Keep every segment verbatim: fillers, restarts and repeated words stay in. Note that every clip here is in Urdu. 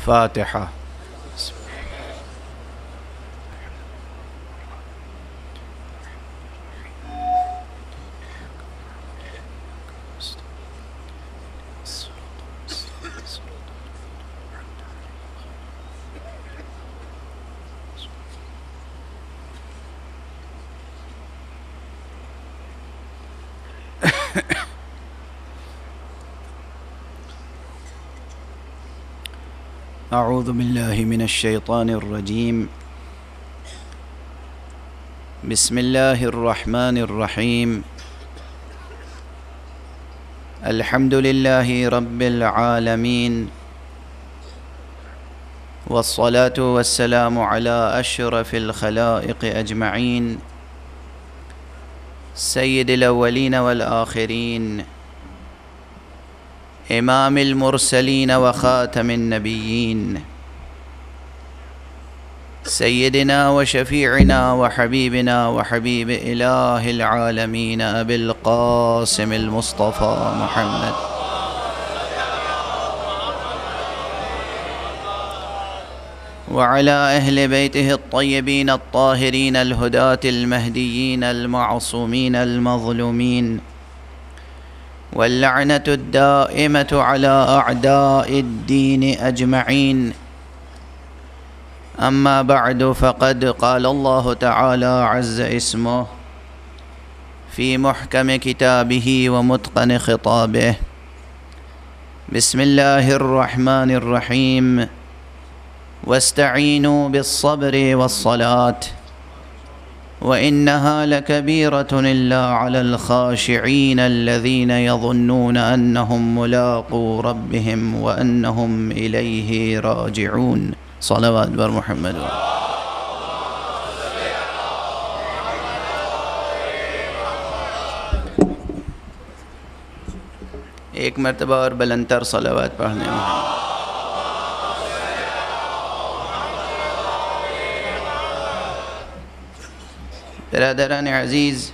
فاتحہ۔ اعوذ باللہ من الشیطان الرجیم، بسم اللہ الرحمن الرحیم، الحمد للہ رب العالمین، والصلاة والسلام علی اشرف الخلائق اجمعین، سید الاولین والآخرین، امام المرسلین وخاتم النبیین، سیدنا وشفیعنا وحبیبنا وحبیب الہ العالمین ابی القاسم المصطفى محمد وعلى اہل بیتہ الطیبین الطاہرین الہداة المہدیین المعصومین المظلومین، واللعنة الدائمة على أعداء الدين أجمعين. أما بعد، فقد قال الله تعالى عز اسمه في محكم كتابه ومتقن خطابه: بسم الله الرحمن الرحيم، واستعينوا بالصبر والصلاة وإنها لكبيرة إلا على الخاشعين الذين يظنون أنهم ملاقو ربهم وأنهم إليه راجعون. صلوات بر محمد. ایک مرتبہ اور بلندتر صلوات پڑھنے میں برادران عزیز،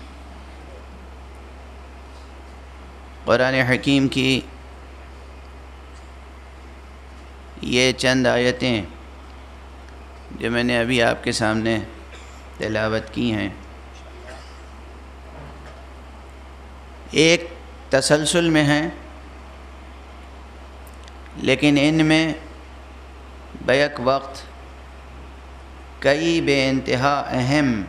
قرآن حکیم کی یہ چند آیتیں جو میں نے ابھی آپ کے سامنے تلاوت کی ہیں، ایک تسلسل میں ہیں، لیکن ان میں بیک وقت کئی بے انتہا اہم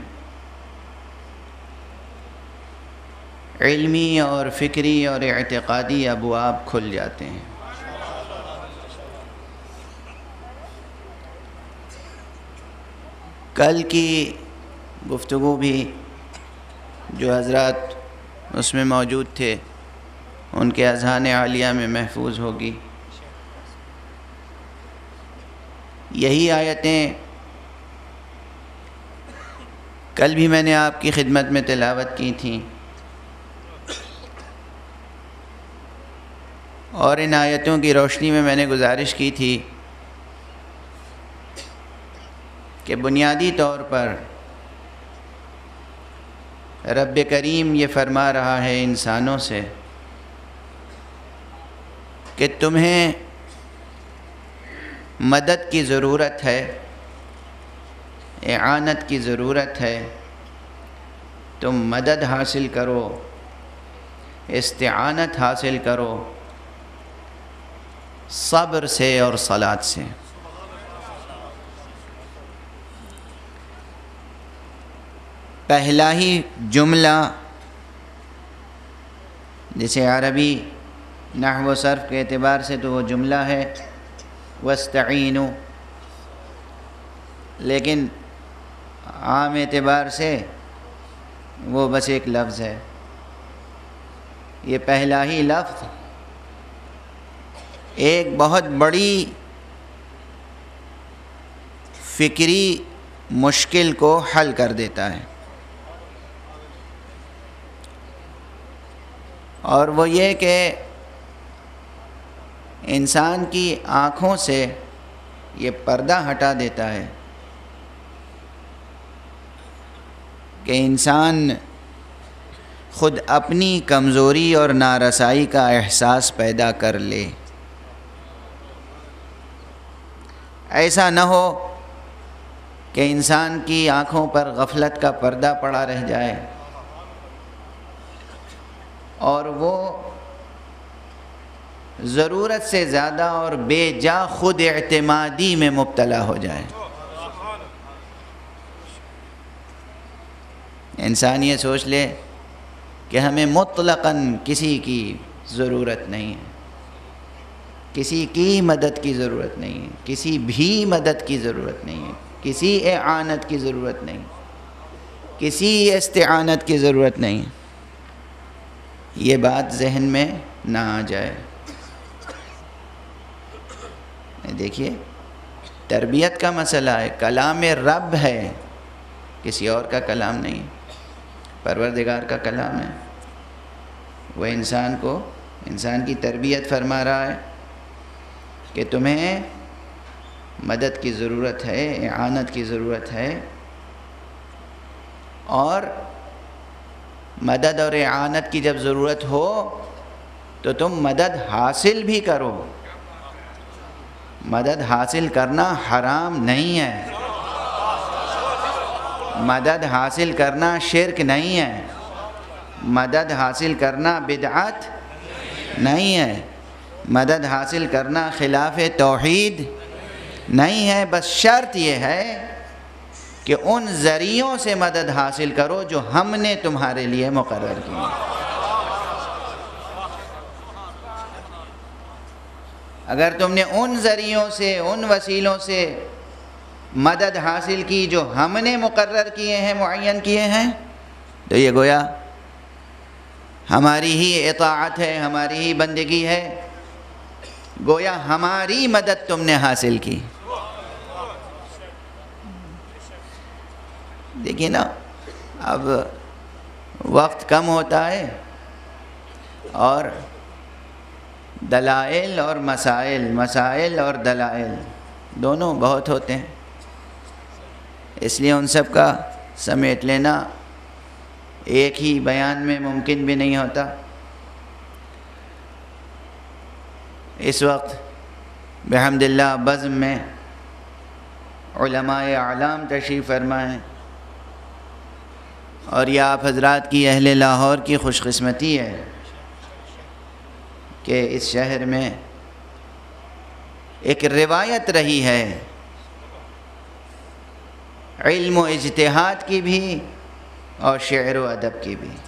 علمی اور فکری اور اعتقادی ابواب کھل جاتے ہیں۔ کل کی گفتگو بھی جو حضرات اس میں موجود تھے ان کے اذہان عالیہ میں محفوظ ہوگی۔ یہی آیتیں کل بھی میں نے آپ کی خدمت میں تلاوت کی تھیں، اور ان آیتوں کی روشنی میں میں نے گزارش کی تھی کہ بنیادی طور پر رب کریم یہ فرما رہا ہے انسانوں سے کہ تمہیں مدد کی ضرورت ہے، اعانت کی ضرورت ہے، تم مدد حاصل کرو، استعانت حاصل کرو صبر سے اور صلاۃ سے۔ پہلا ہی جملہ جسے عربی نحو و صرف کے اعتبار سے تو وہ جملہ ہے وَاسْتَعِينُوا، لیکن عام اعتبار سے وہ بس ایک لفظ ہے۔ یہ پہلا ہی لفظ ایک بہت بڑی فکری مشکل کو حل کر دیتا ہے، اور وہ یہ کہ انسان کی آنکھوں سے یہ پردہ ہٹا دیتا ہے کہ انسان خود اپنی کمزوری اور نارسائی کا احساس پیدا کر لے، ایسا نہ ہو کہ انسان کی آنکھوں پر غفلت کا پردہ پڑا رہ جائے اور وہ ضرورت سے زیادہ اور بے جا خود اعتمادی میں مبتلا ہو جائے۔ انسان یہ سوچ لے کہ ہمیں مطلقاً کسی کی ضرورت نہیں ہے، کسی کی مدد کی ضرورت نہیں ہے، کسی بھی مدد کی ضرورت نہیں ہے، کسی اعانت کی ضرورت نہیں، کسی استعانت کی ضرورت نہیں۔ یہ بات ذہن میں نہ آ جائے۔ دیکھیے تربیت کا مسئلہ ہے، کلام رب ہے، کسی اور کا کلام نہیں، پروردگار کا کلام ہے۔ وہ انسان کو، انسان کی تربیت فرما رہا ہے کہ تمہیں مدد کی ضرورت ہے، اعانت کی ضرورت ہے، اور مدد اور اعانت کی جب ضرورت ہو تو تم مدد حاصل بھی کرو۔ مدد حاصل کرنا حرام نہیں ہے، مدد حاصل کرنا شرک نہیں ہے، مدد حاصل کرنا بدعت نہیں ہے، مدد حاصل کرنا خلاف توحید نہیں ہے۔ بس شرط یہ ہے کہ ان ذریعوں سے مدد حاصل کرو جو ہم نے تمہارے لیے مقرر کی۔ اگر تم نے ان ذریعوں سے، ان وسیلوں سے مدد حاصل کی جو ہم نے مقرر کیے ہیں، معین کیے ہیں، تو یہ گویا ہماری ہی اطاعت ہے، ہماری ہی بندگی ہے، گویا ہماری مدد تم نے حاصل کی۔ دیکھیے نا، اب وقت کم ہوتا ہے اور دلائل اور مسائل، مسائل اور دلائل دونوں بہت ہوتے ہیں، اس لیے ان سب کا سمیٹ لینا ایک ہی بیان میں ممکن بھی نہیں ہوتا۔ اس وقت بحمد اللہ بزم میں علماء اعلام تشریف فرما ہیں، اور یہ آپ حضرات کی، اہل لاہور کی خوش قسمتی ہے کہ اس شہر میں ایک روایت رہی ہے علم و اجتہاد کی بھی اور شعر و ادب کی بھی۔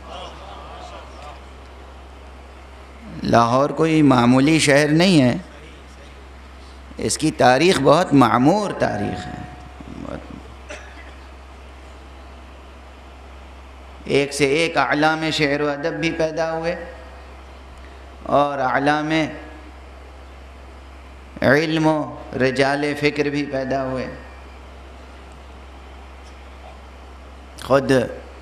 لاہور کوئی معمولی شہر نہیں ہے، اس کی تاریخ بہت معمور تاریخ ہے، ایک سے ایک اعلام شعر و ادب بھی پیدا ہوئے اور اعلام علم و رجال فکر بھی پیدا ہوئے۔ خود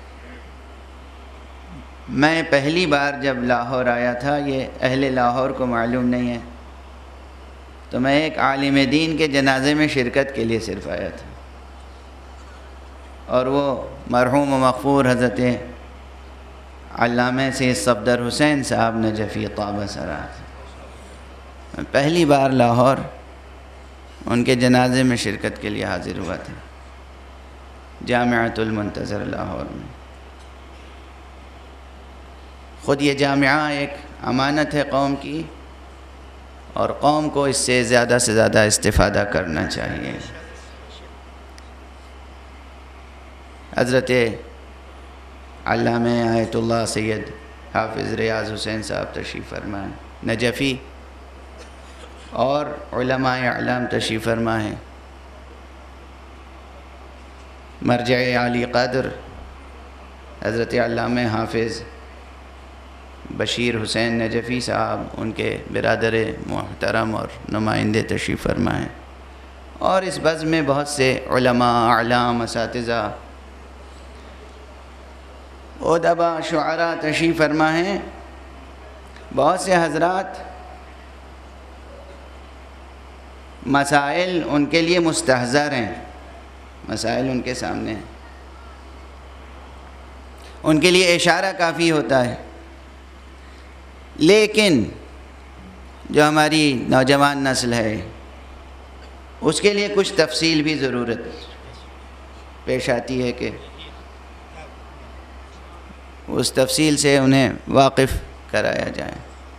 میں پہلی بار جب لاہور آیا تھا، یہ اہل لاہور کو معلوم نہیں ہے، تو میں ایک عالم دین کے جنازے میں شرکت کے لیے صرف آیا تھا، اور وہ مرحوم و مغفور حضرت علامہ سید صفدر حسین صاحب نجفی طابہ سرات، میں پہلی بار لاہور ان کے جنازے میں شرکت کے لیے حاضر ہوا تھا، جامعۃ المنتظر لاہور میں۔ خود یہ جامعہ ایک امانت ہے قوم کی، اور قوم کو اس سے زیادہ سے زیادہ استفادہ کرنا چاہیے۔ حضرت علامہ آیت اللہ سید حافظ ریاض حسین صاحب تشریف فرما ہیں، نجفی، اور علماء اعلام تشریف فرما ہیں، مرجع عالی قدر حضرت علامہ حافظ بشیر حسین نجفی صاحب، ان کے برادر محترم اور نمائندے تشریف فرما ہیں، اور اس بزم میں بہت سے علماء، اعلام، اساتذہ، ادباء، شعراء تشریف فرما ہیں۔ بہت سے حضرات مسائل ان کے لیے مستحضر ہیں، مسائل ان کے سامنے ہیں، ان کے لیے اشارہ کافی ہوتا ہے، لیکن جو ہماری نوجوان نسل ہے، اس کے لیے کچھ تفصیل بھی ضرورت پیش آتی ہے کہ اس تفصیل سے انہیں واقف کرایا جائے۔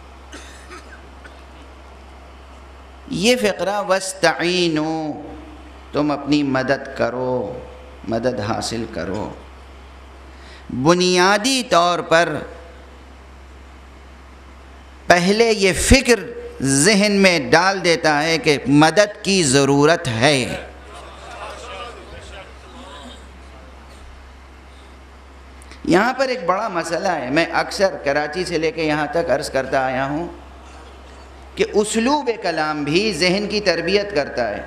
یہ فقرہ وَاسْتَعِینُوا، تم اپنی مدد کرو، مدد حاصل کرو، بنیادی طور پر پہلے یہ فکر ذہن میں ڈال دیتا ہے کہ مدد کی ضرورت ہے۔ یہاں پر ایک بڑا مسئلہ ہے، میں اکثر کراچی سے لے کے یہاں تک عرض کرتا آیا ہوں کہ اسلوب کلام بھی ذہن کی تربیت کرتا ہے۔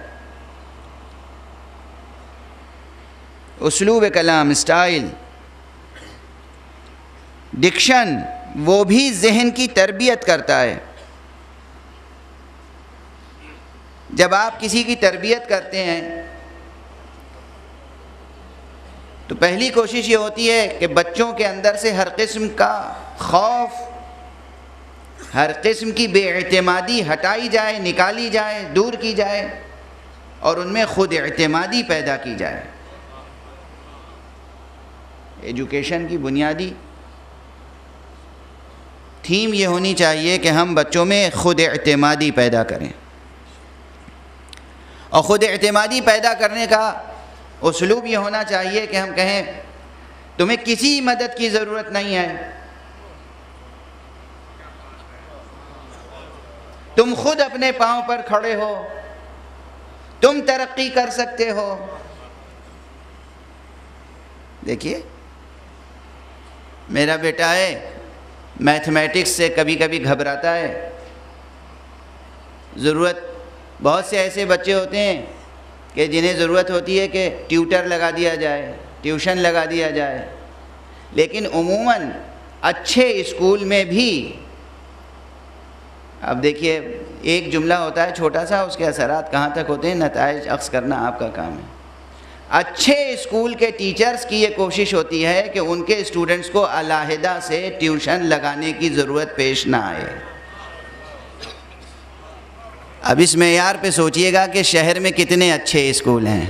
اسلوب کلام، اسٹائل، ڈکشن، وہ بھی ذہن کی تربیت کرتا ہے۔ جب آپ کسی کی تربیت کرتے ہیں تو پہلی کوشش یہ ہوتی ہے کہ بچوں کے اندر سے ہر قسم کا خوف، ہر قسم کی بے اعتمادی ہٹائی جائے، نکالی جائے، دور کی جائے، اور ان میں خود اعتمادی پیدا کی جائے۔ ایجوکیشن کی بنیادی تھیم یہ ہونی چاہیے کہ ہم بچوں میں خود اعتمادی پیدا کریں، اور خود اعتمادی پیدا کرنے کا اسلوب یہ ہونا چاہیے کہ ہم کہیں تمہیں کسی مدد کی ضرورت نہیں ہے، تم خود اپنے پاؤں پر کھڑے ہو، تم ترقی کر سکتے ہو۔ دیکھیے میرا بیٹا ہے، میتھمیٹکس سے کبھی کبھی گھبراتا ہے۔ ضرورت بہت سے ایسے بچے ہوتے ہیں کہ جنہیں ضرورت ہوتی ہے کہ ٹیوٹر لگا دیا جائے، ٹیوشن لگا دیا جائے، لیکن عموماً اچھے اسکول میں بھی اب دیکھیے ایک جملہ ہوتا ہے چھوٹا سا، اس کے اثرات کہاں تک ہوتے ہیں نتائج اخذ کرنا آپ کا کام ہے۔ اچھے اسکول کے ٹیچرز کی یہ کوشش ہوتی ہے کہ ان کے اسٹوڈنٹس کو علیحدہ سے ٹیوشن لگانے کی ضرورت پیش نہ آئے۔ اب اس معیار پہ سوچئے گا کہ شہر میں کتنے اچھے اسکول ہیں۔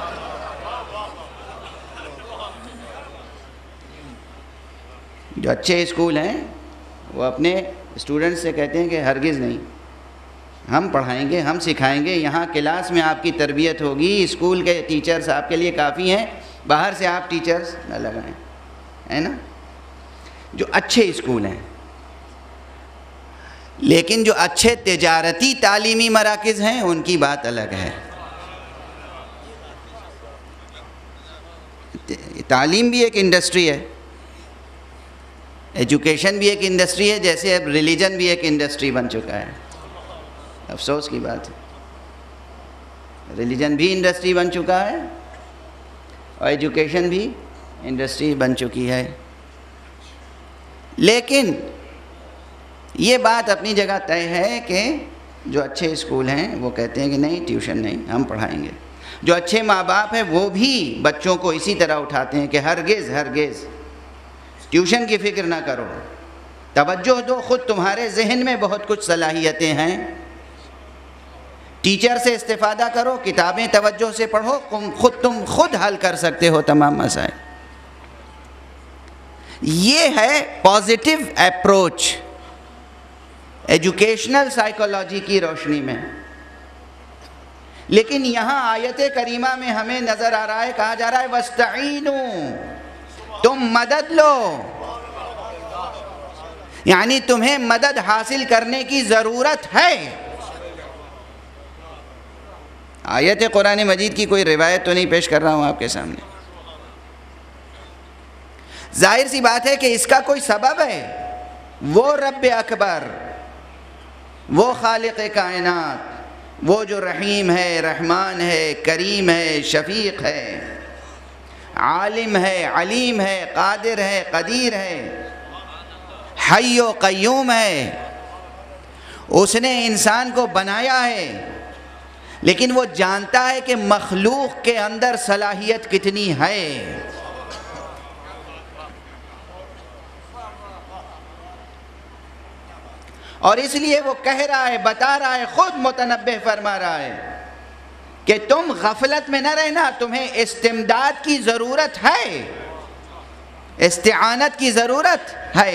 جو اچھے اسکول ہیں وہ اپنے اسٹوڈنٹ سے کہتے ہیں کہ ہرگز نہیں، ہم پڑھائیں گے، ہم سکھائیں گے، یہاں کلاس میں آپ کی تربیت ہوگی، اسکول کے ٹیچرز آپ کے لیے کافی ہیں، باہر سے آپ ٹیچرز نہ لگائیں، ہے نا؟ جو اچھے اسکول ہیں۔ لیکن جو اچھے تجارتی تعلیمی مراکز ہیں ان کی بات الگ ہے۔ تعلیم بھی ایک انڈسٹری ہے، ایجوکیشن بھی ایک انڈسٹری ہے، جیسے اب ریلیجن بھی ایک انڈسٹری بن چکا ہے۔ افسوس کی بات ہے، ریلیجن بھی انڈسٹری بن چکا ہے اور ایجوکیشن بھی انڈسٹری بن چکی ہے۔ لیکن یہ بات اپنی جگہ طے ہے کہ جو اچھے اسکول ہیں وہ کہتے ہیں کہ نہیں ٹیوشن نہیں، ہم پڑھائیں گے۔ جو اچھے ماں باپ ہیں وہ بھی بچوں کو اسی طرح اٹھاتے ہیں کہ ہرگز ہرگز ٹیوشن کی فکر نہ کرو، توجہ دو، خود تمہارے ذہن میں بہت کچھ صلاحیتیں ہیں، ٹیچر سے استفادہ کرو، کتابیں توجہ سے پڑھو، خود تم خود حل کر سکتے ہو تمام مسائل۔ یہ ہے پازیٹیو اپروچ ایجوکیشنل سائیکالوجی کی روشنی میں۔ لیکن یہاں آیت کریمہ میں ہمیں نظر آ رہا ہے، کہا جا رہا ہے وَاسْتَعِینُوا، تم مدد لو، یعنی تمہیں مدد حاصل کرنے کی ضرورت ہے۔ آیت قرآن مجید کی کوئی روایت تو نہیں پیش کر رہا ہوں آپ کے سامنے، ظاہر سی بات ہے کہ اس کا کوئی سبب ہے۔ وہ رب اکبر، وہ خالق کائنات، وہ جو رحیم ہے، رحمان ہے، کریم ہے، شفیق ہے، عالم ہے، علیم ہے، قادر ہے، قدیر ہے، حی و قیوم ہے، اس نے انسان کو بنایا ہے، لیکن وہ جانتا ہے کہ مخلوق کے اندر صلاحیت کتنی ہے۔ اور اس لیے وہ کہہ رہا ہے، بتا رہا ہے، خود متنبہ فرما رہا ہے کہ تم غفلت میں نہ رہنا، تمہیں استمداد کی ضرورت ہے، استعانت کی ضرورت ہے۔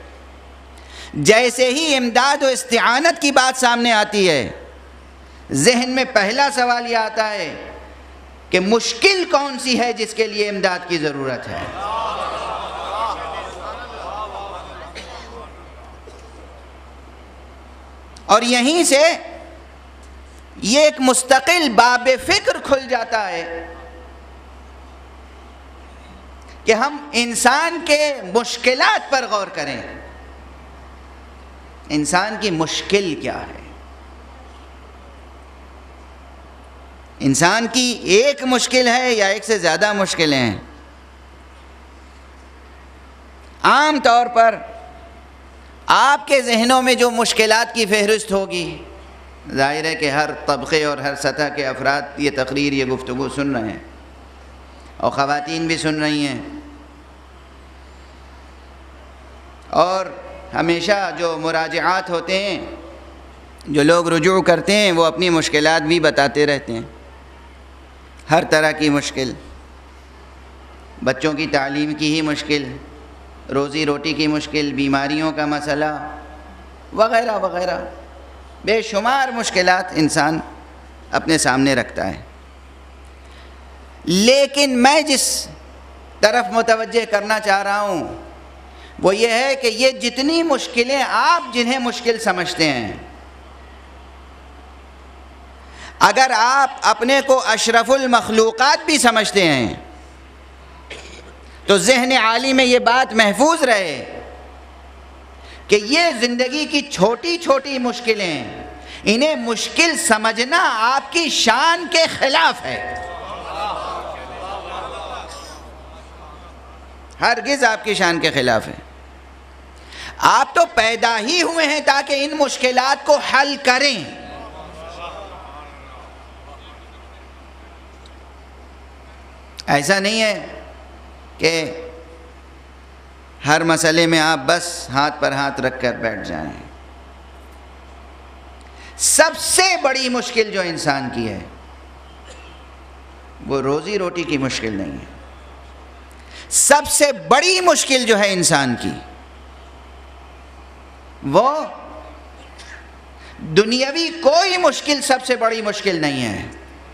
جیسے ہی امداد و استعانت کی بات سامنے آتی ہے، ذہن میں پہلا سوال یہ آتا ہے کہ مشکل کون سی ہے جس کے لیے امداد کی ضرورت ہے۔ اور یہیں سے یہ ایک مستقل باب فکر کھل جاتا ہے کہ ہم انسان کے مشکلات پر غور کریں۔ انسان کی مشکل کیا ہے؟ انسان کی ایک مشکل ہے یا ایک سے زیادہ مشکلیں ہیں؟ عام طور پر آپ کے ذہنوں میں جو مشکلات کی فہرست ہوگی، ظاہر ہے کہ ہر طبقے اور ہر سطح کے افراد یہ تقریر، یہ گفتگو سن رہے ہیں، اور خواتین بھی سن رہی ہیں، اور ہمیشہ جو مراجعات ہوتے ہیں، جو لوگ رجوع کرتے ہیں، وہ اپنی مشکلات بھی بتاتے رہتے ہیں، ہر طرح کی مشکل، بچوں کی تعلیم کی ہی مشکل، روزی روٹی کی مشکل، بیماریوں کا مسئلہ وغیرہ وغیرہ، بے شمار مشکلات انسان اپنے سامنے رکھتا ہے۔ لیکن میں جس طرف متوجہ کرنا چاہ رہا ہوں وہ یہ ہے کہ یہ جتنی مشکلیں آپ جنہیں مشکل سمجھتے ہیں، اگر آپ اپنے کو اشرف المخلوقات بھی سمجھتے ہیں تو ذہن عالی میں یہ بات محفوظ رہے کہ یہ زندگی کی چھوٹی چھوٹی مشکلیں، انہیں مشکل سمجھنا آپ کی شان کے خلاف ہے، ہرگز آپ کی شان کے خلاف ہے۔ آپ تو پیدا ہی ہوئے ہیں تاکہ ان مشکلات کو حل کریں۔ ایسا نہیں ہے کہ ہر مسئلے میں آپ بس ہاتھ پر ہاتھ رکھ کر بیٹھ جائیں۔ سب سے بڑی مشکل جو انسان کی ہے وہ روزی روٹی کی مشکل نہیں ہے۔ سب سے بڑی مشکل جو ہے انسان کی وہ دنیاوی کوئی مشکل سب سے بڑی مشکل نہیں ہے۔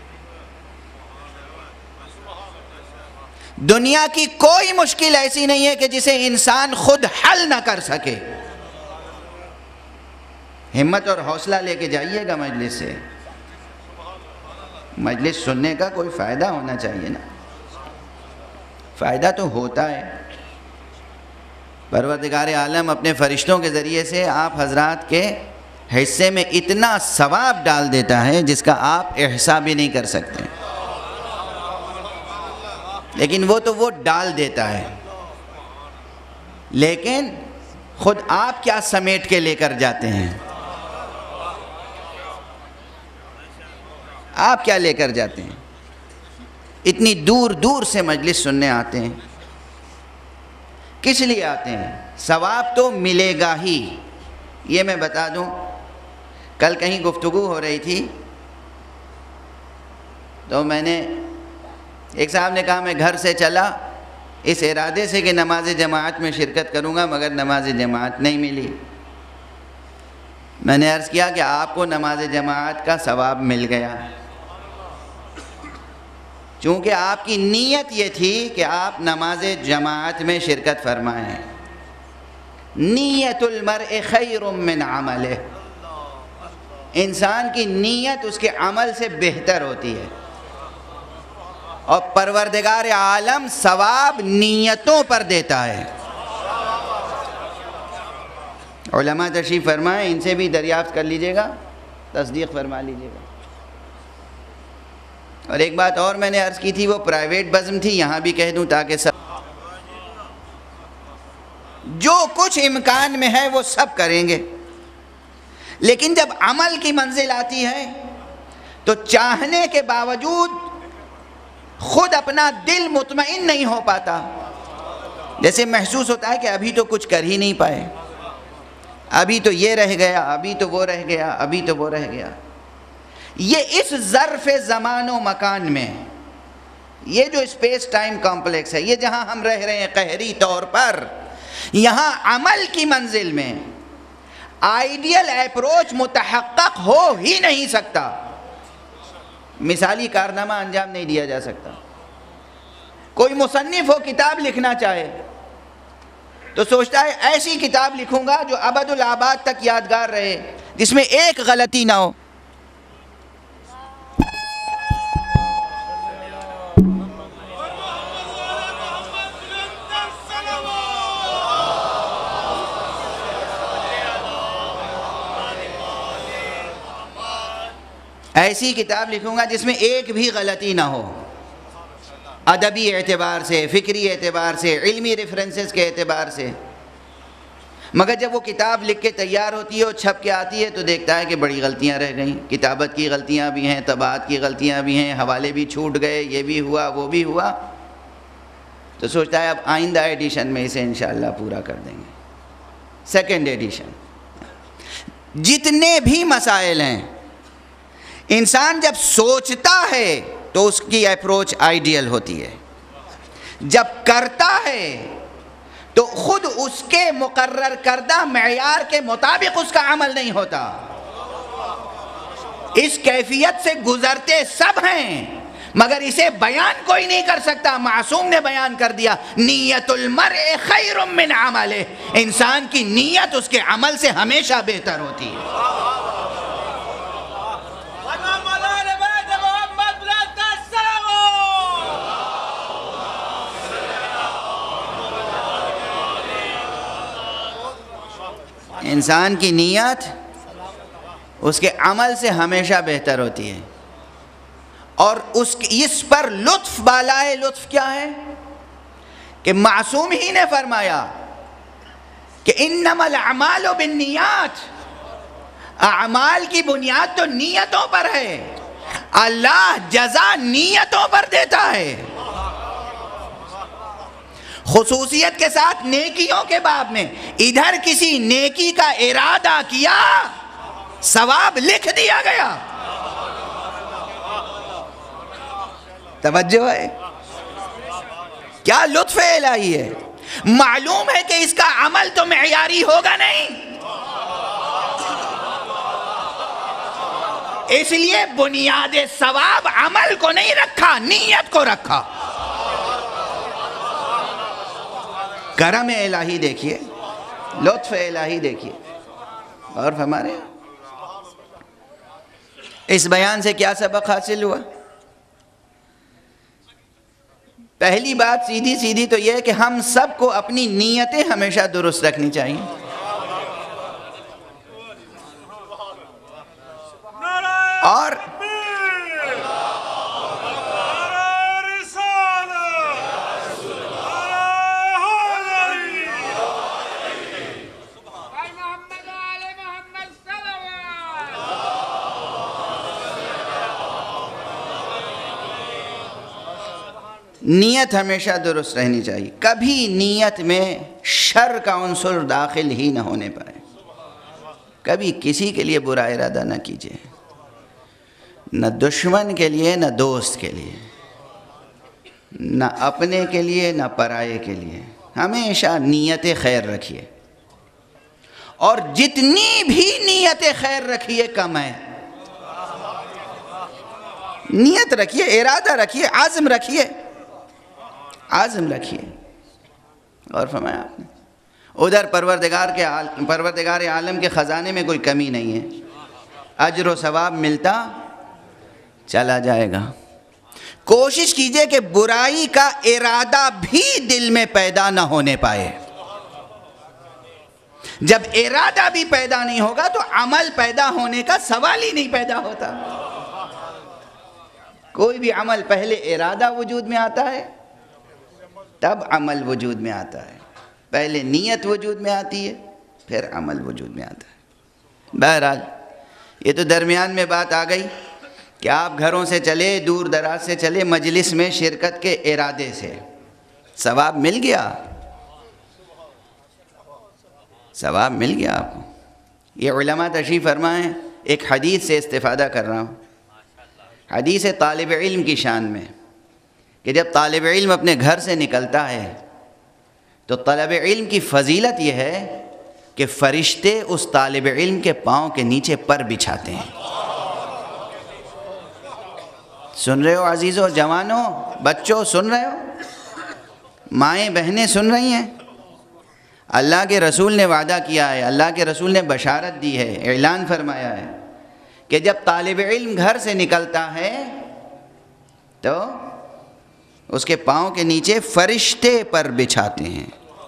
دنیا کی کوئی مشکل ایسی نہیں ہے کہ جسے انسان خود حل نہ کر سکے۔ ہمت اور حوصلہ لے کے جائیے گا مجلس سے، مجلس سننے کا کوئی فائدہ ہونا چاہیے نا، فائدہ تو ہوتا ہے۔ پروردگار عالم اپنے فرشتوں کے ذریعے سے آپ حضرات کے حصے میں اتنا ثواب ڈال دیتا ہے جس کا آپ احصاء بھی نہیں کر سکتے، لیکن وہ تو وہ ڈال دیتا ہے، لیکن خود آپ کیا سمیٹ کے لے کر جاتے ہیں؟ آپ کیا لے کر جاتے ہیں؟ اتنی دور دور سے مجلس سننے آتے ہیں، کس لیے آتے ہیں؟ ثواب تو ملے گا ہی۔ یہ میں بتا دوں، کل کہیں گفتگو ہو رہی تھی تو میں نے ایک صاحب نے کہا میں گھر سے چلا اس ارادے سے کہ نماز جماعت میں شرکت کروں گا، مگر نماز جماعت نہیں ملی۔ میں نے عرض کیا کہ آپ کو نماز جماعت کا ثواب مل گیا، چونکہ آپ کی نیت یہ تھی کہ آپ نماز جماعت میں شرکت فرمائیں۔ نیت المرء خیر من عملہ، انسان کی نیت اس کے عمل سے بہتر ہوتی ہے، اور پروردگار عالم ثواب نیتوں پر دیتا ہے۔ علماء تشریف فرمائیں، ان سے بھی دریافت کر لیجئے گا، تصدیق فرما لیجئے گا۔ اور ایک بات اور میں نے عرض کی تھی، وہ پرائیویٹ بزم تھی، یہاں بھی کہہ دوں تاکہ سب جو کچھ امکان میں ہے وہ سب کریں گے، لیکن جب عمل کی منزل آتی ہے تو چاہنے کے باوجود خود اپنا دل مطمئن نہیں ہو پاتا، جیسے محسوس ہوتا ہے کہ ابھی تو کچھ کر ہی نہیں پائے، ابھی تو یہ رہ گیا، ابھی تو وہ رہ گیا، ابھی تو وہ رہ گیا۔ یہ اس ظرف زمان و مکان میں، یہ جو اسپیس ٹائم کمپلیکس ہے، یہ جہاں ہم رہ رہے ہیں قہری طور پر، یہاں عمل کی منزل میں آئیڈیل اپروچ متحقق ہو ہی نہیں سکتا، مثالی کارنامہ انجام نہیں دیا جا سکتا۔ کوئی مصنف ہو کتاب لکھنا چاہے تو سوچتا ہے ایسی کتاب لکھوں گا جو ابد الآباد تک یادگار رہے، جس میں ایک غلطی نہ ہو۔ ایسی کتاب لکھوں گا جس میں ایک بھی غلطی نہ ہو، ادبی اعتبار سے، فکری اعتبار سے، علمی ریفرنسز کے اعتبار سے۔ مگر جب وہ کتاب لکھ کے تیار ہوتی ہے اور چھپ کے آتی ہے تو دیکھتا ہے کہ بڑی غلطیاں رہ گئیں، کتابت کی غلطیاں بھی ہیں، طباعت کی غلطیاں بھی ہیں، حوالے بھی چھوٹ گئے، یہ بھی ہوا وہ بھی ہوا، تو سوچتا ہے اب آئندہ ایڈیشن میں اسے انشاءاللہ پورا کر دیں گے، سیکنڈ ایڈیشن۔ جتنے بھی مسائل ہیں، انسان جب سوچتا ہے تو اس کی اپروچ آئیڈیل ہوتی ہے، جب کرتا ہے تو خود اس کے مقرر کردہ معیار کے مطابق اس کا عمل نہیں ہوتا۔ اس کیفیت سے گزرتے سب ہیں مگر اسے بیان کوئی نہیں کر سکتا۔ معصوم نے بیان کر دیا، نیت المرء خیر من عملہ، انسان کی نیت اس کے عمل سے ہمیشہ بہتر ہوتی ہے۔ انسان کی نیت اس کے عمل سے ہمیشہ بہتر ہوتی ہے، اور اس اس پر لطف بالائے لطف کیا ہے کہ معصوم ہی نے فرمایا کہ انما الاعمال بالنیات، اعمال کی بنیاد تو نیتوں پر ہے، اللہ جزا نیتوں پر دیتا ہے۔ خصوصیت کے ساتھ نیکیوں کے باب میں، ادھر کسی نیکی کا ارادہ کیا ثواب لکھ دیا گیا۔ توجہ ہے، کیا لطف الہی ہے۔ معلوم ہے کہ اس کا عمل تو معیاری ہوگا نہیں، اس لیے بنیاد ثواب عمل کو نہیں رکھا، نیت کو رکھا۔ کرم الہی دیکھیے، لطف الہی دیکھیے۔ اور ہمارے اس بیان سے کیا سبق حاصل ہوا؟ پہلی بات سیدھی سیدھی تو یہ ہے کہ ہم سب کو اپنی نیتیں ہمیشہ درست رکھنی چاہیے، اور نیت ہمیشہ درست رہنی چاہیے، کبھی نیت میں شر کا عنصر داخل ہی نہ ہونے پائے، کبھی کسی کے لیے برا ارادہ نہ کیجیے، نہ دشمن کے لیے نہ دوست کے لیے، نہ اپنے کے لیے نہ پرائے کے لیے، ہمیشہ نیت خیر رکھیے، اور جتنی بھی نیت خیر رکھیے کم ہے۔ نیت رکھیے، ارادہ رکھیے، عزم رکھیے، عزم رکھیے۔ اور فرمایا آپ نے ادھر پروردگار کے پروردگار عالم کے خزانے میں کوئی کمی نہیں ہے، اجر و ثواب ملتا چلا جائے گا۔ کوشش کیجئے کہ برائی کا ارادہ بھی دل میں پیدا نہ ہونے پائے۔ جب ارادہ بھی پیدا نہیں ہوگا تو عمل پیدا ہونے کا سوال ہی نہیں پیدا ہوتا۔ کوئی بھی عمل پہلے ارادہ وجود میں آتا ہے تب عمل وجود میں آتا ہے، پہلے نیت وجود میں آتی ہے پھر عمل وجود میں آتا ہے۔ بہرحال یہ تو درمیان میں بات آ گئی کہ آپ گھروں سے چلے، دور دراز سے چلے، مجلس میں شرکت کے ارادے سے ثواب مل گیا، ثواب مل گیا آپ کو۔ یہ علماء تشریف فرمائیں، ایک حدیث سے استفادہ کر رہا ہوں، حدیث طالب علم کی شان میں کہ جب طالب علم اپنے گھر سے نکلتا ہے تو طالب علم کی فضیلت یہ ہے کہ فرشتے اس طالب علم کے پاؤں کے نیچے پر بچھاتے ہیں. سن رہے ہو عزیزو، جوانوں، بچوں، سن رہے ہو؟ مائیں بہنیں سن رہی ہیں؟ اللہ کے رسول نے وعدہ کیا ہے، اللہ کے رسول نے بشارت دی ہے، اعلان فرمایا ہے کہ جب طالب علم گھر سے نکلتا ہے تو اس کے پاؤں کے نیچے فرشتے پر بچھاتے ہیں.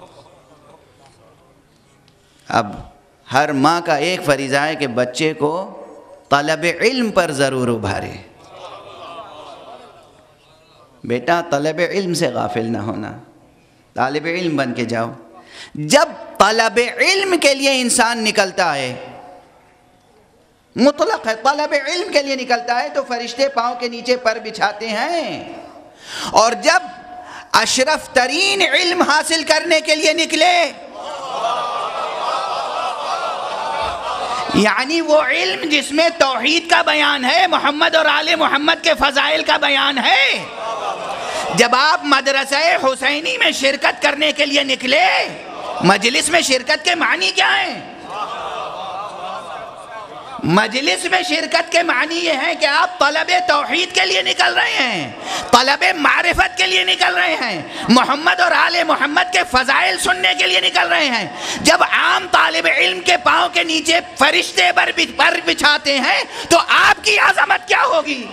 اب ہر ماں کا ایک فریضہ ہے کہ بچے کو طلب علم پر ضرور ابھارے. بیٹا طلب علم سے غافل نہ ہونا، طالب علم بن کے جاؤ. جب طلب علم کے لیے انسان نکلتا ہے، مطلق ہے، طلب علم کے لیے نکلتا ہے تو فرشتے پاؤں کے نیچے پر بچھاتے ہیں. اور جب اشرف ترین علم حاصل کرنے کے لیے نکلے، یعنی وہ علم جس میں توحید کا بیان ہے، محمد اور آل محمد کے فضائل کا بیان ہے، جب آپ مدرسہ حسینی میں شرکت کرنے کے لیے نکلے، مجلس میں شرکت کے معنی کیا ہیں؟ مجلس میں شرکت کے معنی یہ ہے کہ آپ طلب توحید کے لیے نکل رہے ہیں، طلب معرفت کے لیے نکل رہے ہیں، محمد اور آل محمد کے فضائل سننے کے لیے نکل رہے ہیں. جب عام طالب علم کے پاؤں کے نیچے فرشتے پر بچھاتے ہیں تو آپ کی عظمت کیا ہوگی؟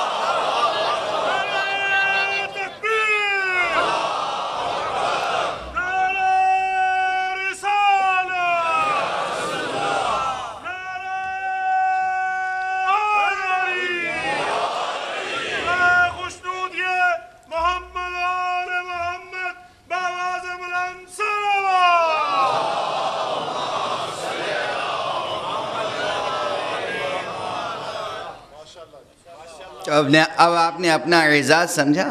اب نے اب آپ نے اپنا اعزاز سمجھا؟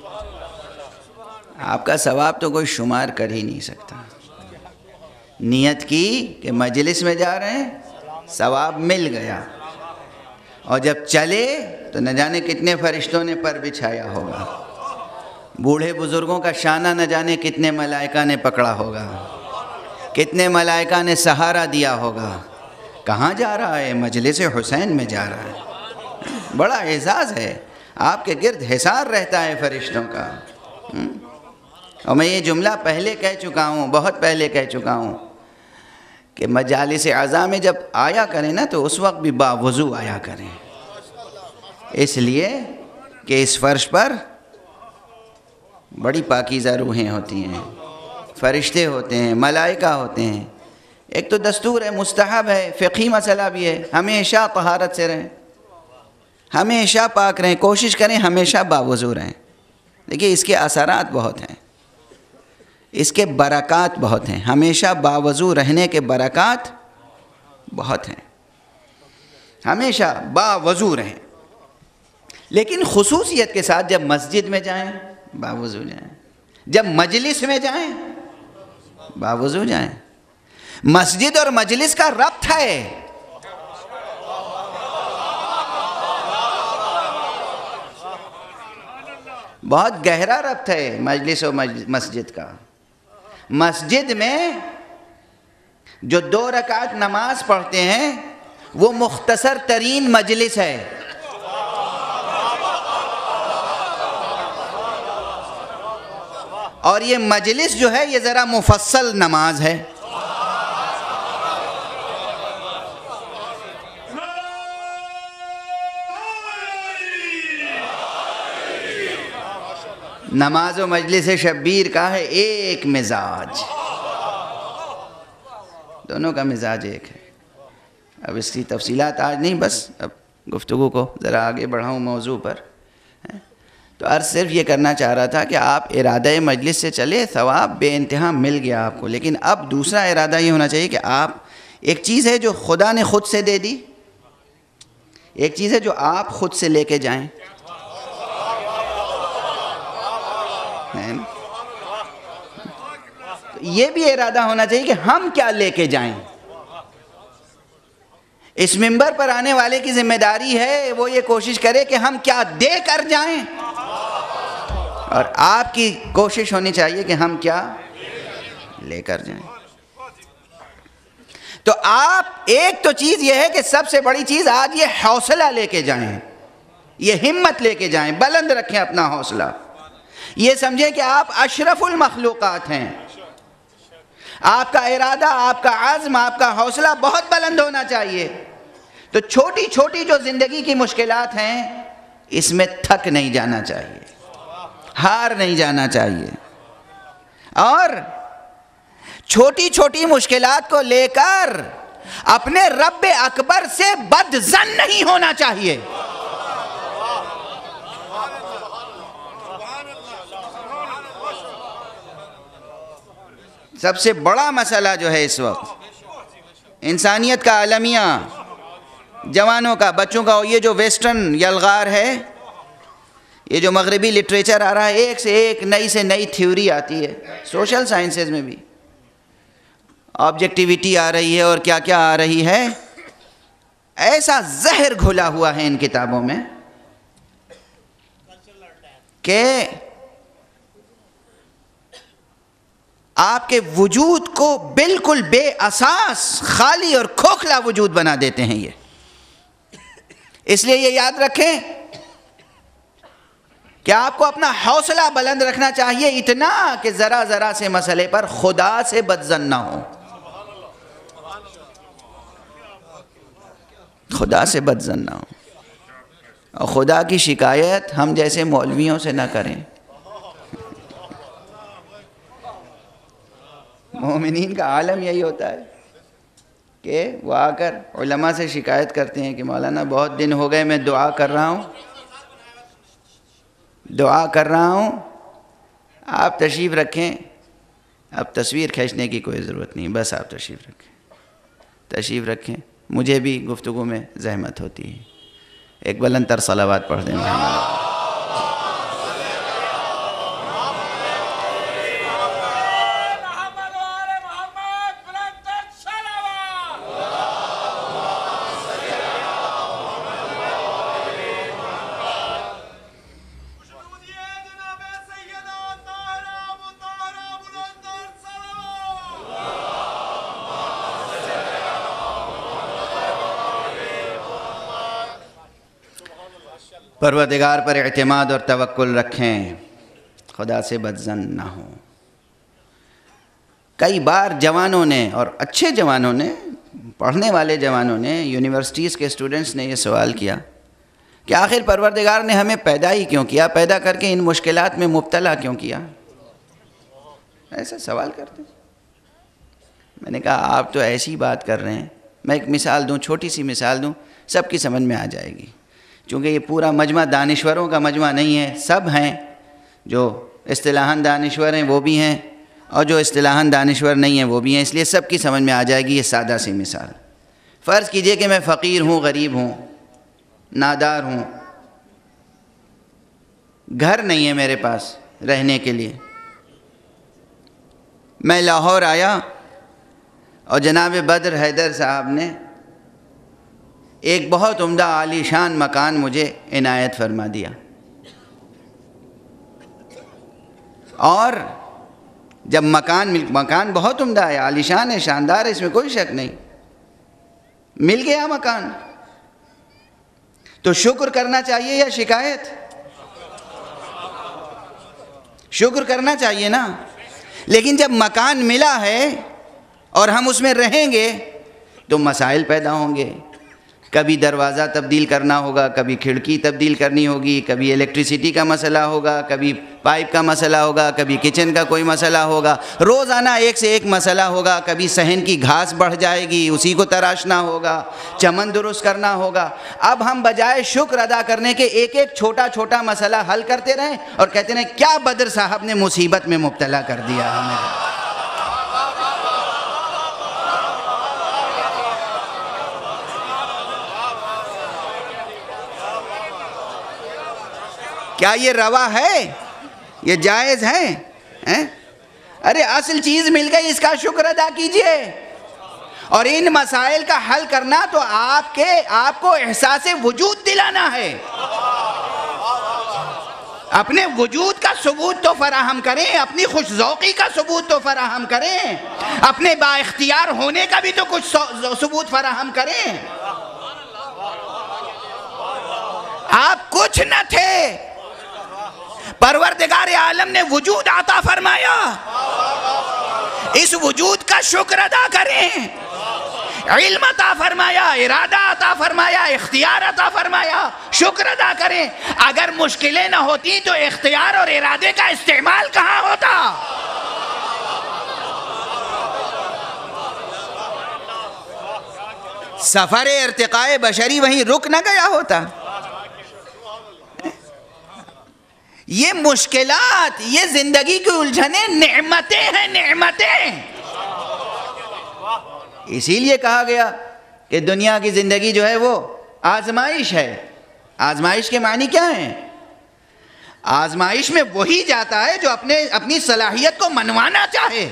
آپ کا ثواب تو کوئی شمار کر ہی نہیں سکتا. نیت کی کہ مجلس میں جا رہے ہیں، ثواب مل گیا، اور جب چلے تو نہ جانے کتنے فرشتوں نے پر بچھایا ہوگا، بوڑھے بزرگوں کا شانہ نہ جانے کتنے ملائکہ نے پکڑا ہوگا، کتنے ملائکہ نے سہارا دیا ہوگا. کہاں جا رہا ہے؟ مجلس حسین میں جا رہا ہے. بڑا اعزاز ہے، آپ کے گرد حصار رہتا ہے فرشتوں کا. اور میں یہ جملہ پہلے کہہ چکا ہوں، بہت پہلے کہہ چکا ہوں کہ مجالس اعزاء میں جب آیا کریں نا تو اس وقت بھی باوضو آیا کریں، اس لیے کہ اس فرش پر بڑی پاکیزہ روحیں ہوتی ہیں، فرشتے ہوتے ہیں، ملائکہ ہوتے ہیں. ایک تو دستور ہے، مستحب ہے، فقہی مسئلہ بھی ہے، ہمیشہ طہارت سے رہیں، ہمیشہ پاک رہیں، کوشش کریں ہمیشہ باوضو رہیں. دیکھیے اس کے اثرات بہت ہیں، اس کے برکات بہت ہیں. ہمیشہ باوضو رہنے کے برکات بہت ہیں، ہمیشہ باوضو رہیں. لیکن خصوصیت کے ساتھ جب مسجد میں جائیں باوضو جائیں، جب مجلس میں جائیں باوضو جائیں. مسجد اور مجلس کا ربط ہے. بہت گہرا ربط ہے مجلس و مسجد کا. مسجد میں جو دو رکعت نماز پڑھتے ہیں وہ مختصر ترین مجلس ہے. اور یہ مجلس جو ہے یہ ذرا مفصل نماز ہے. نماز و مجلس شبیر کا ہے ایک مزاج، دونوں کا مزاج ایک ہے. اب اس کی تفصیلات آج نہیں، بس اب گفتگو کو ذرا آگے بڑھاؤں موضوع پر. تو عرض صرف یہ کرنا چاہ رہا تھا کہ آپ ارادہ مجلس سے چلے، ثواب بے انتہا مل گیا آپ کو. لیکن اب دوسرا ارادہ یہ ہونا چاہیے کہ آپ، ایک چیز ہے جو خدا نے خود سے دے دی، ایک چیز ہے جو آپ خود سے لے کے جائیں. یہ بھی ارادہ ہونا چاہیے کہ ہم کیا لے کے جائیں. اس منبر پر آنے والے کی ذمہ داری ہے وہ یہ کوشش کرے کہ ہم کیا دے کر جائیں، اور آپ کی کوشش ہونی چاہیے کہ ہم کیا لے کر جائیں۔ تو آپ ایک تو چیز یہ ہے کہ سب سے بڑی چیز آج یہ حوصلہ لے کے جائیں، یہ ہمت لے کے جائیں، بلند رکھیں اپنا حوصلہ، یہ سمجھیں کہ آپ اشرف المخلوقات ہیں، آپ کا ارادہ، آپ کا عزم، آپ کا حوصلہ بہت بلند ہونا چاہیے۔ تو چھوٹی چھوٹی جو زندگی کی مشکلات ہیں اس میں تھک نہیں جانا چاہیے، ہار نہیں جانا چاہیے، اور چھوٹی چھوٹی مشکلات کو لے کر اپنے رب اکبر سے بدظن نہیں ہونا چاہیے۔ سب سے بڑا مسئلہ جو ہے اس وقت انسانیت کا عالمیہ، جوانوں کا، بچوں کا، یہ جو ویسٹرن یلغار ہے، یہ جو مغربی لٹریچر آ رہا ہے، ایک سے ایک نئی سے نئی تھیوری آتی ہے، سوشل سائنسز میں بھی آبجیکٹیویٹی آ رہی ہے اور کیا کیا آ رہی ہے، ایسا زہر گھلا ہوا ہے ان کتابوں میں کہ آپ کے وجود کو بالکل بے اساس، خالی اور کھوکھلا وجود بنا دیتے ہیں یہ۔ اس لیے یہ یاد رکھیں کہ آپ کو اپنا حوصلہ بلند رکھنا چاہیے، اتنا کہ ذرا ذرا سے مسئلے پر خدا سے بدظن نہ ہو، خدا سے بدظن نہ ہو، اور خدا کی شکایت ہم جیسے مولویوں سے نہ کریں۔ مومنین کا عالم یہی ہوتا ہے کہ وہ آ کر علماء سے شکایت کرتے ہیں کہ مولانا بہت دن ہو گئے میں دعا کر رہا ہوں دعا کر رہا ہوں آپ تشریف رکھیں۔ اب تصویر کھینچنے کی کوئی ضرورت نہیں، بس آپ تشریف رکھیں تشریف رکھیں مجھے بھی گفتگو میں زحمت ہوتی ہے۔ ایک بلند تر صلوات پڑھ دیں محمد۔ پروردگار پر اعتماد اور توکل رکھیں، خدا سے بدظن نہ ہوں۔ کئی بار جوانوں نے، اور اچھے جوانوں نے، پڑھنے والے جوانوں نے، یونیورسٹیز کے اسٹوڈنٹس نے یہ سوال کیا کہ آخر پروردگار نے ہمیں پیدا ہی کیوں کیا، پیدا کر کے ان مشکلات میں مبتلا کیوں کیا؟ ایسا سوال کرتے۔ میں نے کہا آپ تو ایسی بات کر رہے ہیں، میں ایک مثال دوں، چھوٹی سی مثال دوں، سب کی سمجھ میں آ جائے گی، چونکہ یہ پورا مجمع دانشوروں کا مجمع نہیں ہے، سب ہیں، جو اصطلاحاً دانشور ہیں وہ بھی ہیں اور جو اصطلاحاً دانشور نہیں ہیں وہ بھی ہیں، اس لیے سب کی سمجھ میں آ جائے گی یہ سادہ سی مثال۔ فرض کیجئے کہ میں فقیر ہوں، غریب ہوں، نادار ہوں، گھر نہیں ہے میرے پاس رہنے کے لیے، میں لاہور آیا اور جناب بدر حیدر صاحب نے ایک بہت عمدہ عالی شان مکان مجھے عنایت فرما دیا، اور جب مکان مل مکان بہت عمدہ ہے، عالی شان ہے، شاندار ہے، اس میں کوئی شک نہیں، مل گیا مکان، تو شکر کرنا چاہیے یا شکایت؟ شکر کرنا چاہیے نا۔ لیکن جب مکان ملا ہے اور ہم اس میں رہیں گے تو مسائل پیدا ہوں گے، کبھی دروازہ تبدیل کرنا ہوگا، کبھی کھڑکی تبدیل کرنی ہوگی، کبھی الیکٹریسٹی کا مسئلہ ہوگا، کبھی پائپ کا مسئلہ ہوگا، کبھی کچن کا کوئی مسئلہ ہوگا، روزانہ ایک سے ایک مسئلہ ہوگا، کبھی صحن کی گھاس بڑھ جائے گی اسی کو تراشنا ہوگا، چمن درست کرنا ہوگا۔ اب ہم بجائے شکر ادا کرنے کے ایک ایک چھوٹا چھوٹا مسئلہ حل کرتے رہیں اور کہتے ہیں کیا بدر صاحب نے مصیبت میں مبتلا کر دیا ہمیں۔ کیا یہ روا ہے؟ یہ جائز ہے؟ ارے اصل چیز مل گئی، اس کا شکر ادا کیجئے، اور ان مسائل کا حل کرنا تو آپ کے آپ کو احساس وجود دلانا ہے. اپنے وجود کا ثبوت تو فراہم کریں, اپنی خوش ذوقی کا ثبوت تو فراہم کریں, اپنے با اختیار ہونے کا بھی تو کچھ ثبوت فراہم کریں. آپ کچھ نہ تھے, پروردگار عالم نے وجود عطا فرمایا, اس وجود کا شکر ادا کریں. علم عطا فرمایا, ارادہ عطا فرمایا, اختیار عطا فرمایا, شکر ادا کریں. اگر مشکلیں نہ ہوتی تو اختیار اور ارادے کا استعمال کہاں ہوتا؟ سفر ارتقاء بشری وہیں رک نہ گیا ہوتا. یہ مشکلات, یہ زندگی کی الجھنیں نعمتیں ہیں, نعمتیں. اسی لیے کہا گیا کہ دنیا کی زندگی جو ہے وہ آزمائش ہے. آزمائش کے معنی کیا ہیں؟ آزمائش میں وہی جاتا ہے جو اپنے اپنی صلاحیت کو منوانا چاہے.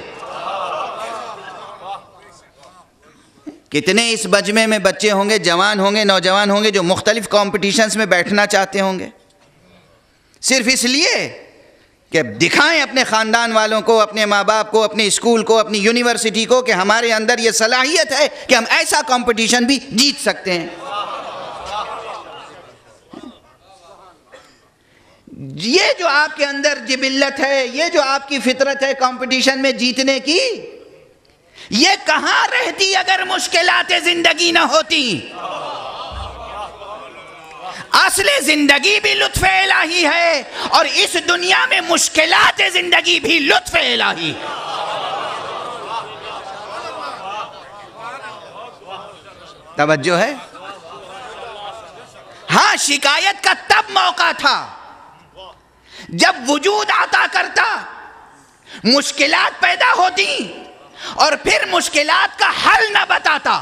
کتنے اس مجمع میں بچے ہوں گے, جوان ہوں گے, نوجوان ہوں گے جو مختلف کمپٹیشنز میں بیٹھنا چاہتے ہوں گے, صرف اس لیے کہ دکھائیں اپنے خاندان والوں کو, اپنے ماں باپ کو, اپنے اسکول کو, اپنی یونیورسٹی کو کہ ہمارے اندر یہ صلاحیت ہے کہ ہم ایسا کمپٹیشن بھی جیت سکتے ہیں. یہ جو آپ کے اندر جبلت ہے, یہ جو آپ کی فطرت ہے کمپٹیشن میں جیتنے کی, یہ کہاں رہتی اگر مشکلات زندگی نہ ہوتی؟ اصل زندگی بھی لطف الہی ہے, اور اس دنیا میں مشکلات زندگی بھی لطف الہی. توجہ ہے؟ ہاں, شکایت کا تب موقع تھا جب وجود عطا کرتا, مشکلات پیدا ہوتی اور پھر مشکلات کا حل نہ بتاتا.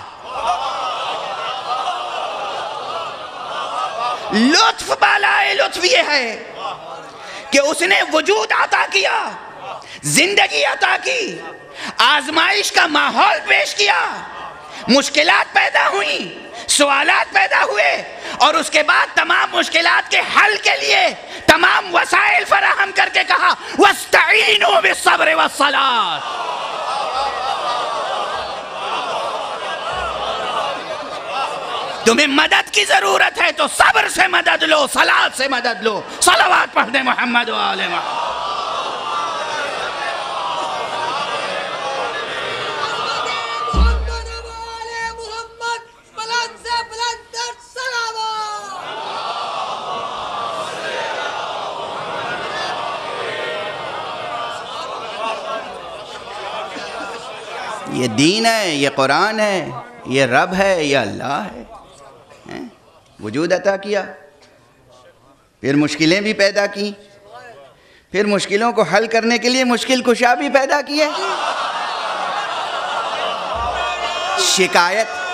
لطف بالائے لطف یہ ہے کہ اس نے وجود عطا کیا, زندگی عطا کی, آزمائش کا ماحول پیش کیا, مشکلات پیدا ہوئیں, سوالات پیدا ہوئے, اور اس کے بعد تمام مشکلات کے حل کے لیے تمام وسائل فراہم کر کے کہا وَاسْتَعِينُوا بِالصَّبْرِ وَالصَّلَاةِ. تمہیں مدد کی ضرورت ہے تو صبر سے مدد لو, صلاۃ سے مدد لو. صلوات پڑھ دیں محمد و آل محمد. یہ دین ہے, یہ قرآن ہے, یہ رب ہے, یہ اللہ ہے. وجود عطا کیا, پھر مشکلیں بھی پیدا کی, پھر مشکلوں کو حل کرنے کے لیے مشکل کشا بھی پیدا کیے. شکایت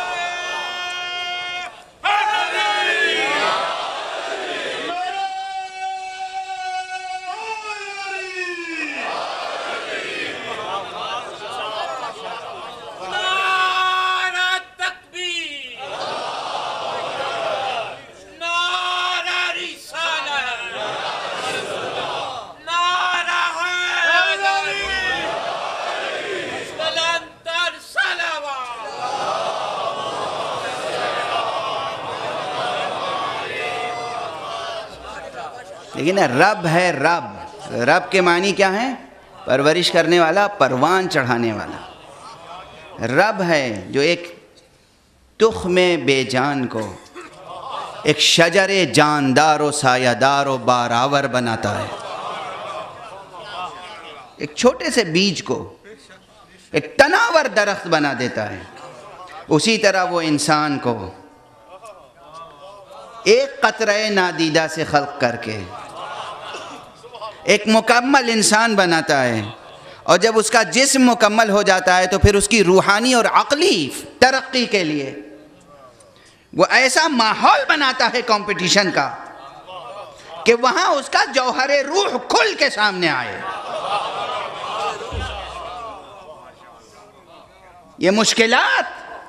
لیکن رب ہے, رب. رب کے معنی کیا ہیں؟ پرورش کرنے والا, پروان چڑھانے والا. رب ہے جو ایک تخم بے جان کو ایک شجر جاندار و سایہ دار و باراور بناتا ہے. ایک چھوٹے سے بیج کو ایک تناور درخت بنا دیتا ہے. اسی طرح وہ انسان کو ایک قطرہ نادیدہ سے خلق کر کے ایک مکمل انسان بناتا ہے, اور جب اس کا جسم مکمل ہو جاتا ہے تو پھر اس کی روحانی اور عقلی ترقی کے لیے وہ ایسا ماحول بناتا ہے کمپٹیشن کا کہ وہاں اس کا جوہر روح کھل کے سامنے آئے. یہ مشکلات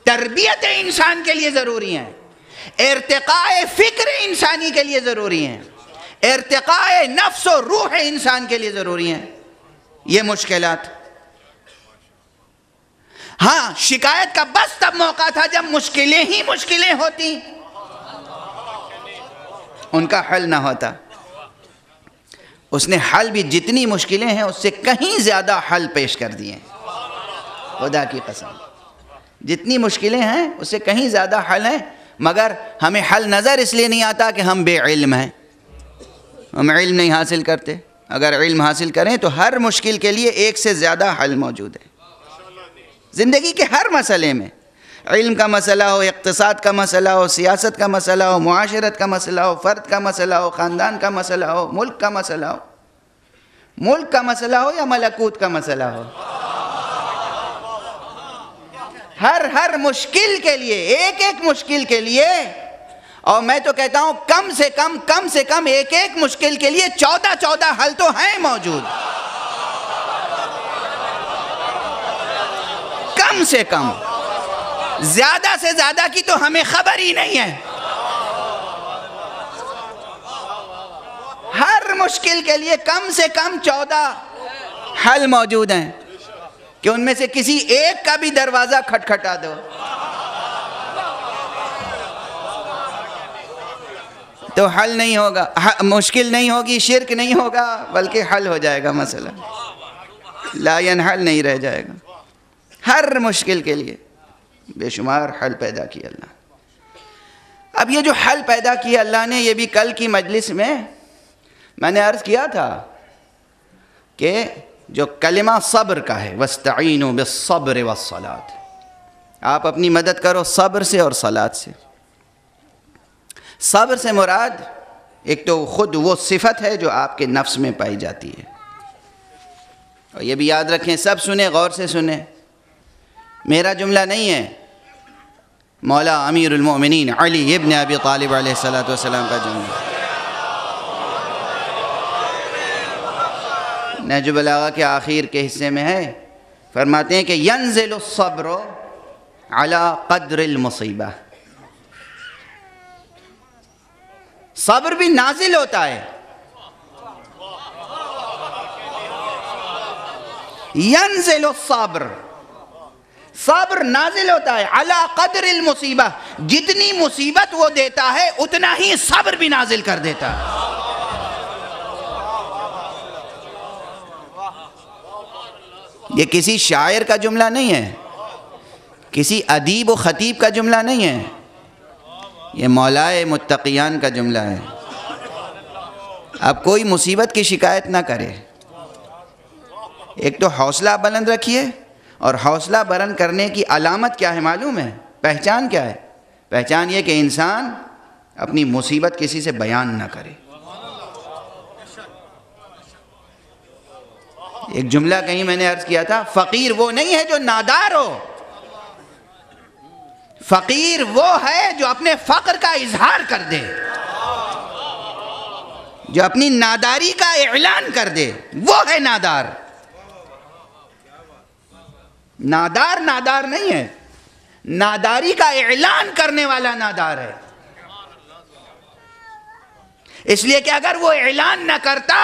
تربیت انسان کے لیے ضروری ہیں، ارتقاء فکر انسانی کے لیے ضروری ہیں، ارتقاء نفس و روح انسان کے لیے ضروری ہیں یہ مشکلات۔ ہاں شکایت کا بس تب موقع تھا جب مشکلیں ہی مشکلیں ہوتی، ان کا حل نہ ہوتا۔ اس نے حل بھی جتنی مشکلیں ہیں اس سے کہیں زیادہ حل پیش کر دیے ہیں، خدا کی قسم، جتنی مشکلیں ہیں اس سے کہیں زیادہ حل ہیں، مگر ہمیں حل نظر اس لیے نہیں آتا کہ ہم بے علم ہیں، ہم علم نہیں حاصل کرتے۔ اگر علم حاصل کریں تو ہر مشکل کے لیے ایک سے زیادہ حل موجود ہے، زندگی کے ہر مسئلے میں، علم کا مسئلہ ہو، اقتصاد کا مسئلہ ہو، سیاست کا مسئلہ ہو، معاشرت کا مسئلہ ہو، فرد کا مسئلہ ہو، خاندان کا مسئلہ ہو، ملک کا مسئلہ ہو، ملک کا مسئلہ ہو یا ملکوت کا مسئلہ ہو، ہر ہر مشکل کے لیے، ایک ایک مشکل کے لیے، اور میں تو کہتا ہوں کم سے کم کم سے کم ایک ایک مشکل کے لیے چودہ چودہ حل تو ہیں موجود، کم سے کم، زیادہ سے زیادہ کی تو ہمیں خبر ہی نہیں ہے۔ ہر مشکل کے لیے کم سے کم چودہ حل موجود ہیں کہ ان میں سے کسی ایک کا بھی دروازہ کھٹکھٹا دو تو حل نہیں ہوگا، مشکل نہیں ہوگی، شرک نہیں ہوگا، بلکہ حل ہو جائے گا مسئلہ، لا ینحل نہیں رہ جائے گا۔ ہر مشکل کے لیے بے شمار حل پیدا کیا اللہ۔ اب یہ جو حل پیدا کیا اللہ نے، یہ بھی کل کی مجلس میں میں نے عرض کیا تھا کہ جو کلمہ صبر کا ہے، وَاسْتَعِينُوا بِالصَّبْرِ وَالصَّلَاةِ، آپ اپنی مدد کرو صبر سے اور صلاۃ سے۔ صبر سے مراد ایک تو خود وہ صفت ہے جو آپ کے نفس میں پائی جاتی ہے، اور یہ بھی یاد رکھیں، سب سنیں، غور سے سنیں، میرا جملہ نہیں ہے، مولا امیر المؤمنین علی ابن ابی طالب علیہ الصلوۃ والسلام کا جملہ۔ نہج البلاغہ کے آخر کے حصے میں ہے، فرماتے ہیں کہ ینزل الصبر علی قدر المصیبہ، صبر بھی نازل ہوتا ہے، ینزل الصبر، صبر نازل ہوتا ہے علی قدر المصیبہ، جتنی مصیبت وہ دیتا ہے اتنا ہی صبر بھی نازل کر دیتا ہے۔ یہ کسی شاعر کا جملہ نہیں ہے، کسی ادیب و خطیب کا جملہ نہیں ہے، یہ مولائے متقیان کا جملہ ہے۔ اب کوئی مصیبت کی شکایت نہ کرے، ایک تو حوصلہ بلند رکھیے، اور حوصلہ بلند کرنے کی علامت کیا ہے معلوم ہے؟ پہچان کیا ہے؟ پہچان یہ کہ انسان اپنی مصیبت کسی سے بیان نہ کرے۔ ایک جملہ کہیں میں نے عرض کیا تھا، فقیر وہ نہیں ہے جو نادار ہو، فقیر وہ ہے جو اپنے فقر کا اظہار کر دے، جو اپنی ناداری کا اعلان کر دے، وہ ہے نادار۔ نادار نادار نہیں ہے، ناداری کا اعلان کرنے والا نادار ہے۔ اس لیے کہ اگر وہ اعلان نہ کرتا،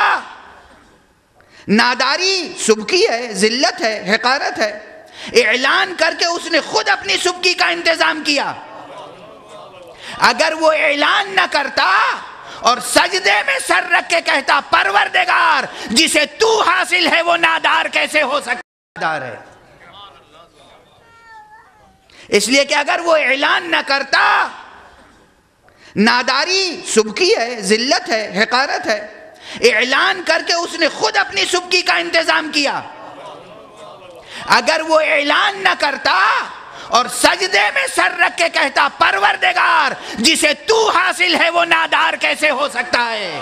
ناداری سبکی ہے، ذلت ہے، حقارت ہے، اعلان کر کے اس نے خود اپنی سبکی کا انتظام کیا۔ اگر وہ اعلان نہ کرتا اور سجدے میں سر رکھ کے کہتا پروردگار جسے تو حاصل ہے وہ نادار کیسے ہو سکتا؟ نادار ہے۔ اس لیے کہ اگر وہ اعلان نہ کرتا، ناداری سبکی ہے، ذلت ہے، حقارت ہے، اعلان کر کے اس نے خود اپنی سبکی کا انتظام کیا۔ اگر وہ اعلان نہ کرتا اور سجدے میں سر رکھ کے کہتا پروردگار جسے تو حاصل ہے وہ نادار کیسے ہو سکتا ہے؟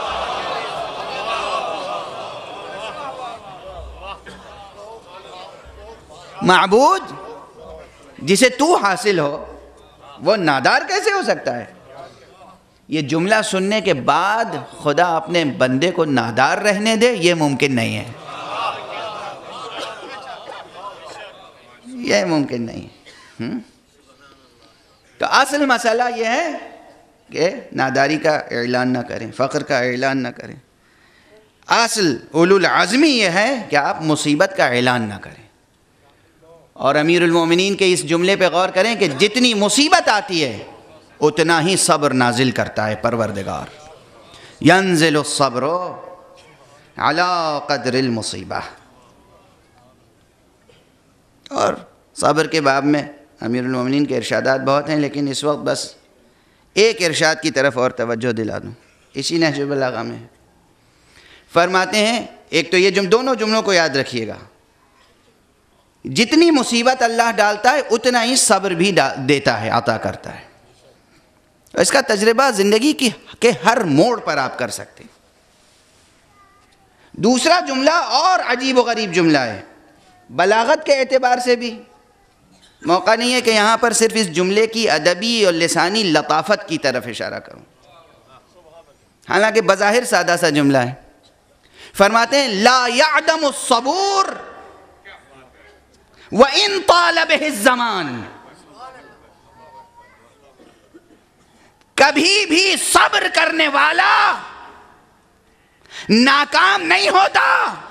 معبود جسے تو حاصل ہو وہ نادار کیسے ہو سکتا ہے؟ یہ جملہ سننے کے بعد خدا اپنے بندے کو نادار رہنے دے، یہ ممکن نہیں ہے، یہ ممکن نہیں ہے۔ تو اصل مسئلہ یہ ہے کہ ناداری کا اعلان نہ کریں، فقر کا اعلان نہ کریں. اصل اولو العزمی یہ ہے کہ آپ مصیبت کا اعلان نہ کریں. اور امیر المومنین کے اس جملے پہ غور کریں کہ جتنی مصیبت آتی ہے اتنا ہی صبر نازل کرتا ہے پروردگار. ینزل الصبر علی قدر المصیبہ. اور صبر کے باب میں امیر المومنین کے ارشادات بہت ہیں، لیکن اس وقت بس ایک ارشاد کی طرف اور توجہ دلا دوں، اسی نہج البلاغہ میں فرماتے ہیں. ایک تو یہ جم دونوں جملوں کو یاد رکھیے گا، جتنی مصیبت اللہ ڈالتا ہے اتنا ہی صبر بھی دیتا ہے، عطا کرتا ہے. اس کا تجربہ زندگی کی کے ہر موڑ پر آپ کر سکتے ہیں. دوسرا جملہ اور عجیب و غریب جملہ ہے، بلاغت کے اعتبار سے بھی. موقع نہیں ہے کہ یہاں پر صرف اس جملے کی ادبی اور لسانی لطافت کی طرف اشارہ کروں، حالانکہ بظاہر سادہ سا جملہ ہے. فرماتے ہیں لا يعدم الصبور وَإِن طَالَ بِهِ الزَّمَانِ. کبھی بھی صبر کرنے والا ناکام نہیں ہوتا،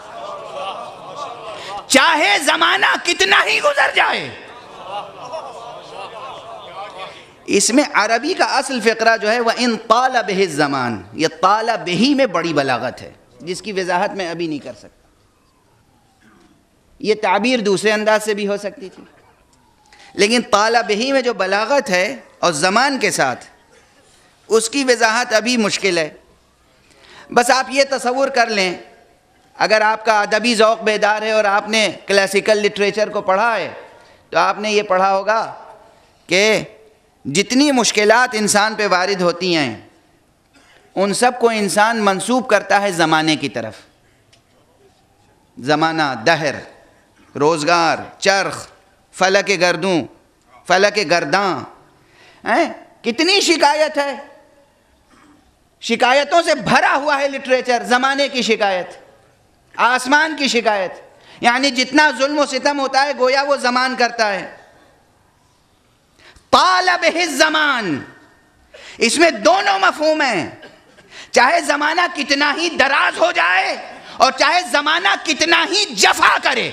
چاہے زمانہ کتنا ہی گزر جائے. اس میں عربی کا اصل فقرہ جو ہے وَإِن طَالَ بِهِ الزَّمَانِ، یہ طَالَ بِهِ میں بڑی بلاغت ہے جس کی وضاحت میں ابھی نہیں کر سکتا. یہ تعبیر دوسرے انداز سے بھی ہو سکتی تھی، لیکن طَالَ بِهِ میں جو بلاغت ہے اور زمان کے ساتھ، اس کی وضاحت ابھی مشکل ہے. بس آپ یہ تصور کر لیں، اگر آپ کا ادبی ذوق بیدار ہے اور آپ نے کلاسیکل لٹریچر کو پڑھا ہے تو آپ نے یہ پڑھا ہوگا کہ جتنی مشکلات انسان پہ وارد ہوتی ہیں ان سب کو انسان منسوب کرتا ہے زمانے کی طرف. زمانہ، دہر، روزگار، چرخ، فلک گردوں، فلک گرداں. کتنی شکایت ہے، شکایتوں سے بھرا ہوا ہے لٹریچر. زمانے کی شکایت، آسمان کی شکایت، یعنی جتنا ظلم و ستم ہوتا ہے گویا وہ زمان کرتا ہے. طَالَ بِهِ الزَّمَانِ، اس میں دونوں مفہوم ہیں، چاہے زمانہ کتنا ہی دراز ہو جائے اور چاہے زمانہ کتنا ہی جفا کرے،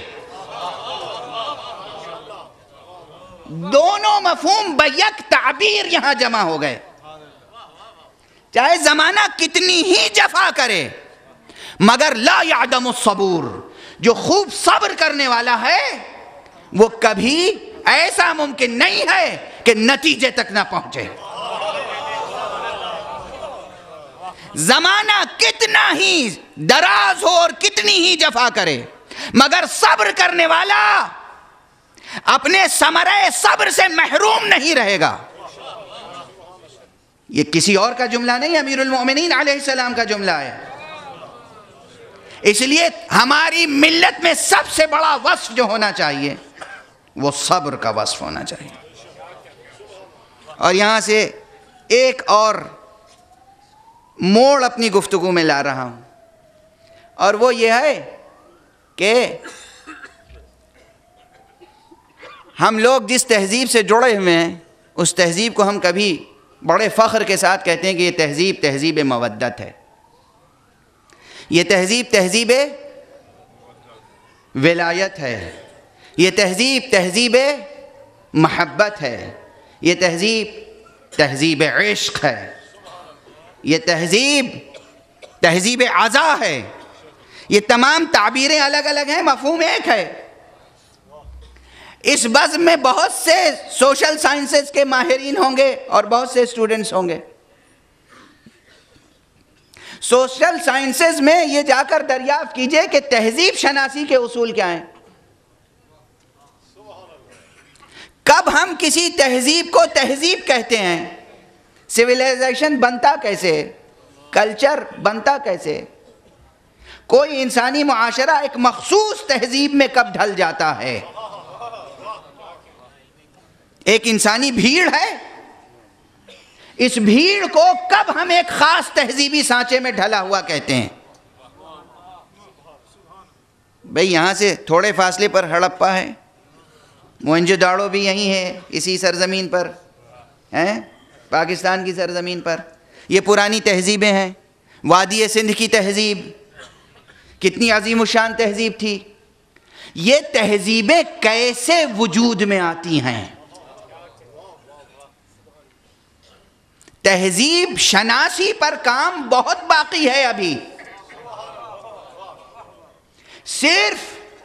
دونوں مفہوم بیک تعبیر یہاں جمع ہو گئے. چاہے زمانہ کتنی ہی جفا کرے مگر لا يعدم الصبور، جو خوب صبر کرنے والا ہے وہ کبھی ایسا ممکن نہیں ہے کہ نتیجے تک نہ پہنچے. زمانہ کتنا ہی دراز ہو اور کتنی ہی جفا کرے مگر صبر کرنے والا اپنے ثمرے صبر سے محروم نہیں رہے گا. یہ کسی اور کا جملہ نہیں، امیر المومنین علیہ السلام کا جملہ ہے. اس لیے ہماری ملت میں سب سے بڑا وصف جو ہونا چاہیے وہ صبر کا وصف ہونا چاہیے. اور یہاں سے ایک اور موڑ اپنی گفتگو میں لا رہا ہوں، اور وہ یہ ہے کہ ہم لوگ جس تہذیب سے جڑے ہوئے ہیں اس تہذیب کو ہم کبھی بڑے فخر کے ساتھ کہتے ہیں کہ یہ تہذیب تہذیب مودت ہے، یہ تہذیب تہذیب ولایت ہے، یہ تہذیب تہذیب محبت ہے، یہ تہذیب تہذیب عشق ہے، یہ تہذیب تہذیب عزا ہے. یہ تمام تعبیریں الگ الگ ہیں، مفہوم ایک ہے. اس بزم میں بہت سے سوشل سائنسز کے ماہرین ہوں گے اور بہت سے اسٹوڈنٹس ہوں گے. سوشل سائنسز میں یہ جا کر دریافت کیجئے کہ تہذیب شناسی کے اصول کیا ہیں. کب ہم کسی تہذیب کو تہذیب کہتے ہیں؟ سویلائزیشن بنتا کیسے؟ کلچر بنتا کیسے؟ کوئی انسانی معاشرہ ایک مخصوص تہذیب میں کب ڈھل جاتا ہے؟ ایک انسانی بھیڑ ہے، اس بھیڑ کو کب ہم ایک خاص تہذیبی سانچے میں ڈھلا ہوا کہتے ہیں؟ بھئی یہاں سے تھوڑے فاصلے پر ہڑپا ہے، موہنجو داڑو بھی یہیں ہے اسی سرزمین پر، ہیں پاکستان کی سرزمین پر. یہ پرانی تہذیبیں ہیں. وادی سندھ کی تہذیب کتنی عظیم الشان تہذیب تھی. یہ تہذیبیں کیسے وجود میں آتی ہیں؟ تہذیب شناسی پر کام بہت باقی ہے ابھی. صرف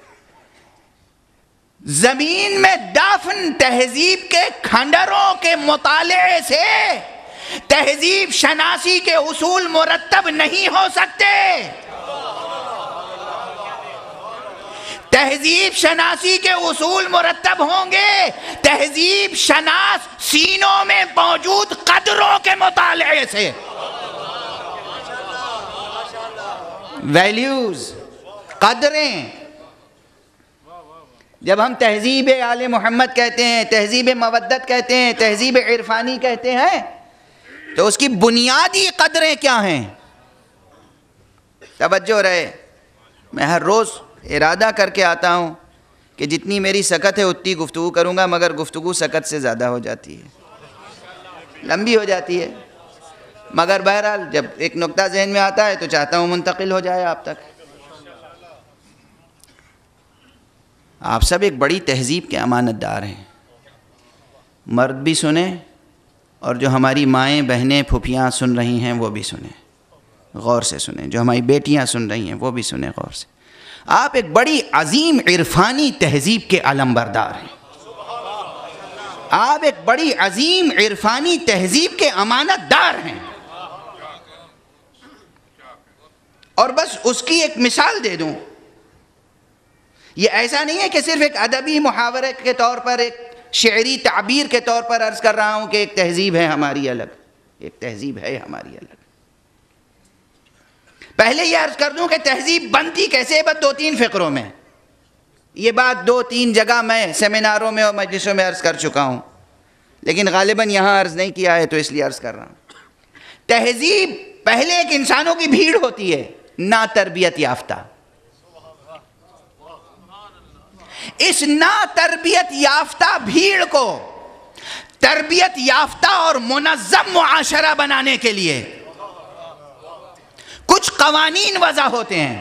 زمین میں دفن تہذیب کے کھنڈروں کے مطالعے سے تہذیب شناسی کے اصول مرتب نہیں ہو سکتے. تہذیب شناسی کے اصول مرتب ہوں گے تہذیب شناس سینوں میں موجود قدروں کے مطالعے سے. ویلیوز، قدریں. جب ہم تہذیب آل محمد کہتے ہیں، تہذیب مودت کہتے ہیں، تہذیب عرفانی کہتے ہیں، تو اس کی بنیادی قدریں کیا ہیں؟ توجہ رہے. میں ہر روز ارادہ کر کے آتا ہوں کہ جتنی میری سکت ہے اتنی گفتگو کروں گا، مگر گفتگو سکت سے زیادہ ہو جاتی ہے، لمبی ہو جاتی ہے. مگر بہرحال جب ایک نقطہ ذہن میں آتا ہے تو چاہتا ہوں منتقل ہو جائے آپ تک. آپ سب ایک بڑی تہذیب کے امانت دار ہیں. مرد بھی سنیں اور جو ہماری مائیں بہنیں پھوپھیاں سن رہی ہیں وہ بھی سنیں، غور سے سنیں. جو ہماری بیٹیاں سن رہی ہیں وہ بھی سنیں غور سے. آپ ایک بڑی عظیم عرفانی تہذیب کے علم بردار ہیں. آپ ایک بڑی عظیم عرفانی تہذیب کے امانت دار ہیں. اور بس اس کی ایک مثال دے دوں. یہ ایسا نہیں ہے کہ صرف ایک ادبی محاورے کے طور پر، ایک شعری تعبیر کے طور پر عرض کر رہا ہوں کہ ایک تہذیب ہے ہماری الگ. ایک تہذیب ہے ہماری الگ. پہلے یہ عرض کر دوں کہ تہذیب بنتی کیسے؟ بس دو تین فقروں میں. یہ بات دو تین جگہ میں سیمیناروں میں اور مجلسوں میں عرض کر چکا ہوں، لیکن غالباً یہاں عرض نہیں کیا ہے تو اس لیے عرض کر رہا ہوں. تہذیب پہلے ایک انسانوں کی بھیڑ ہوتی ہے نا تربیت یافتہ. اس نا تربیت یافتہ بھیڑ کو تربیت یافتہ اور منظم معاشرہ بنانے کے لیے کچھ قوانین وضع ہوتے ہیں.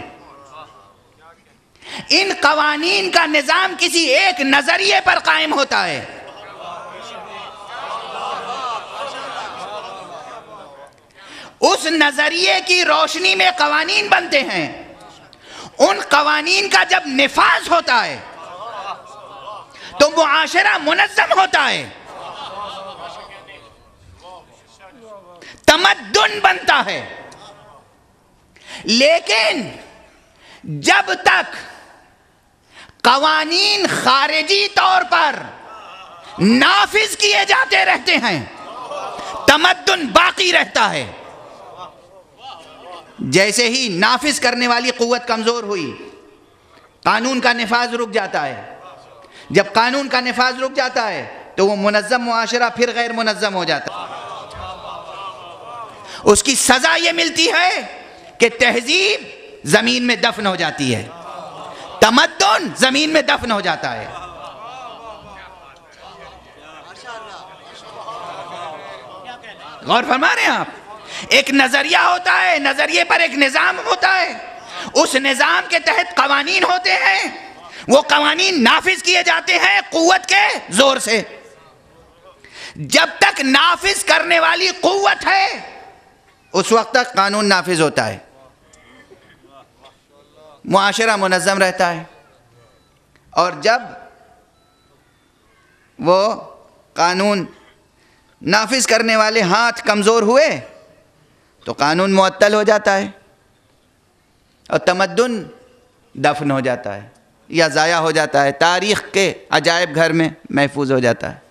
ان قوانین کا نظام کسی ایک نظریے پر قائم ہوتا ہے. اس نظریے کی روشنی میں قوانین بنتے ہیں. ان قوانین کا جب نفاذ ہوتا ہے تو معاشرہ منظم ہوتا ہے، تمدن بنتا ہے. لیکن جب تک قوانین خارجی طور پر نافذ کیے جاتے رہتے ہیں تمدن باقی رہتا ہے. جیسے ہی نافذ کرنے والی قوت کمزور ہوئی قانون کا نفاذ رک جاتا ہے. جب قانون کا نفاذ رک جاتا ہے تو وہ منظم معاشرہ پھر غیر منظم ہو جاتا ہے. اس کی سزا یہ ملتی ہے کہ تہذیب زمین میں دفن ہو جاتی ہے، تمدن زمین میں دفن ہو جاتا ہے. غور فرما رہے ہیں آپ؟ ایک نظریہ ہوتا ہے، نظریے پر ایک نظام ہوتا ہے. اس نظام کے تحت قوانین ہوتے ہیں، وہ قوانین نافذ کیے جاتے ہیں قوت کے زور سے. جب تک نافذ کرنے والی قوت ہے اس وقت تک قانون نافذ ہوتا ہے، معاشرہ منظم رہتا ہے. اور جب وہ قانون نافذ کرنے والے ہاتھ کمزور ہوئے تو قانون معطل ہو جاتا ہے اور تمدن دفن ہو جاتا ہے یا ضائع ہو جاتا ہے، تاریخ کے عجائب گھر میں محفوظ ہو جاتا ہے.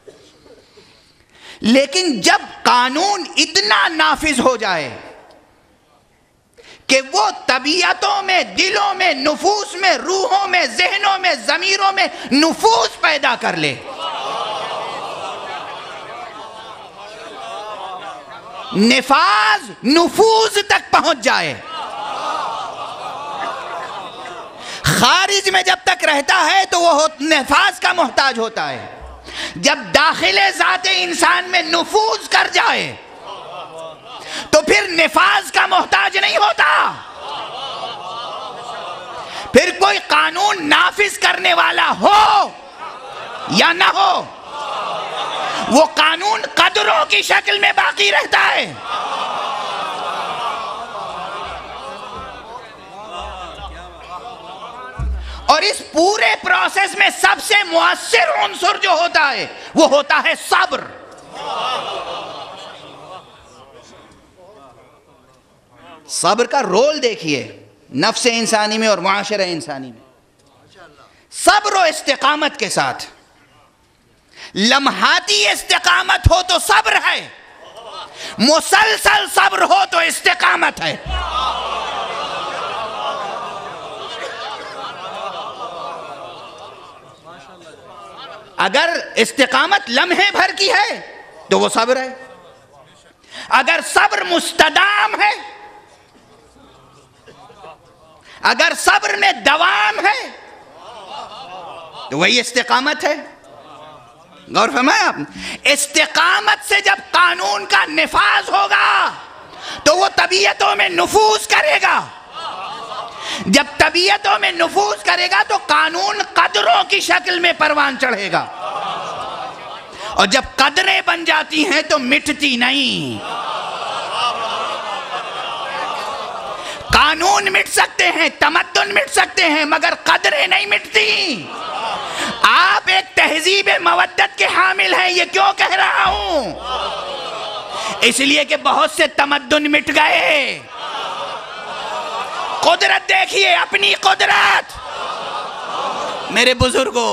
لیکن جب قانون اتنا نافذ ہو جائے کہ وہ طبیعتوں میں، دلوں میں، نفوس میں، روحوں میں، ذہنوں میں، ضمیروں میں نفوذ پیدا کر لے، نفاذ نفوذ تک پہنچ جائے. خارج میں جب تک رہتا ہے تو وہ نفاذ کا محتاج ہوتا ہے، جب داخل ذات انسان میں نفوذ کر جائے تو پھر نفاذ کا محتاج نہیں ہوتا. پھر کوئی قانون نافذ کرنے والا ہو یا نہ ہو، وہ قانون قدروں کی شکل میں باقی رہتا ہے. اور اس پورے پروسیس میں سب سے مؤثر عنصر جو ہوتا ہے وہ ہوتا ہے صبر. صبر کا رول دیکھیے نفس انسانی میں اور معاشرہ انسانی میں. صبر و استقامت کے ساتھ، لمحاتی استقامت ہو تو صبر ہے، مسلسل صبر ہو تو استقامت ہے. اگر استقامت لمحے بھر کی ہے تو وہ صبر ہے. اگر صبر مستدام ہے، اگر صبر میں دوام ہے تو وہی استقامت ہے. غور فرمائیں آپ، استقامت سے جب قانون کا نفاذ ہوگا تو وہ طبیعتوں میں نفوذ کرے گا. جب طبیعتوں میں نفوذ کرے گا تو قانون قدروں کی شکل میں پروان چڑھے گا، اور جب قدریں بن جاتی ہیں تو مٹتی نہیں. قانون مٹ سکتے ہیں، تمدن مٹ سکتے ہیں، مگر قدریں نہیں مٹتی. آپ ایک تہذیب مودت کے حامل ہیں، یہ کیوں کہہ رہا ہوں؟ اس لیے کہ بہت سے تمدن مٹ گئے. قدرت دیکھیے، اپنی قدرت. میرے بزرگوں،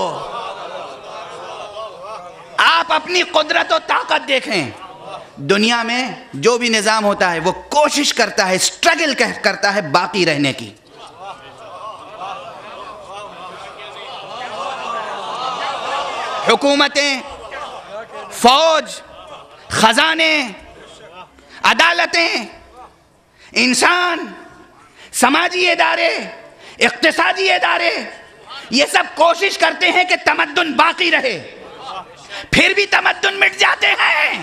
آپ اپنی قدرت و طاقت دیکھیں. دنیا میں جو بھی نظام ہوتا ہے وہ کوشش کرتا ہے، سٹرگل کرتا ہے باقی رہنے کی. حکومتیں، فوج، خزانے، عدالتیں، انسان، سماجی ادارے، اقتصادی ادارے، یہ سب کوشش کرتے ہیں کہ تمدن باقی رہے. پھر بھی تمدن مٹ جاتے ہیں.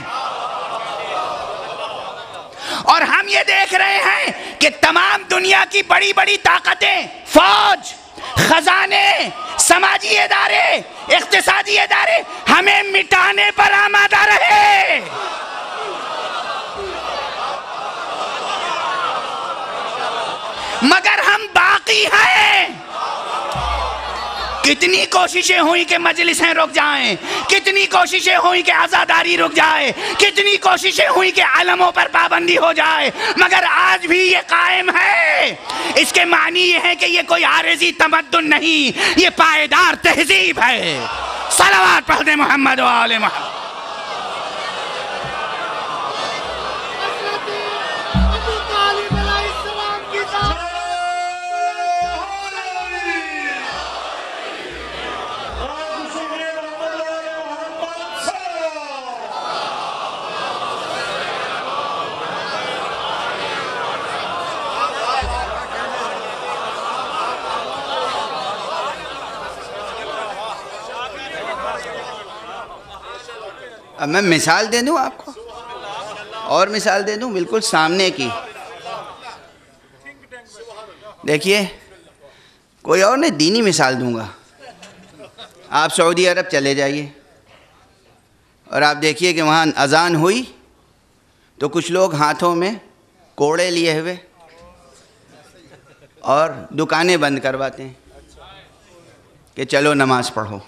اور ہم یہ دیکھ رہے ہیں کہ تمام دنیا کی بڑی بڑی طاقتیں، فوج، خزانے، سماجی ادارے، اقتصادی ادارے ہمیں مٹانے پر آمادہ رہے. مگر ہم باقی ہیں. کتنی کوششیں ہوئی کہ مجلسیں رک جائیں، کتنی کوششیں ہوئی کہ عزاداری رک جائے، کتنی کوششیں ہوئی کہ علموں پر پابندی ہو جائے، مگر آج بھی یہ قائم ہے. اس کے معنی یہ ہے کہ یہ کوئی عارضی تمدن نہیں، یہ پائیدار تہذیب ہے. صلوات پڑھ دیں محمد و آل محمد. اب میں مثال دے دوں آپ کو، اور مثال دے دوں بالکل سامنے کی. دیکھیے، کوئی اور نہیں، دینی مثال دوں گا. آپ سعودی عرب چلے جائیے اور آپ دیکھیے کہ وہاں اذان ہوئی تو کچھ لوگ ہاتھوں میں کوڑے لیے ہوئے اور دکانیں بند کرواتے ہیں کہ چلو نماز پڑھو.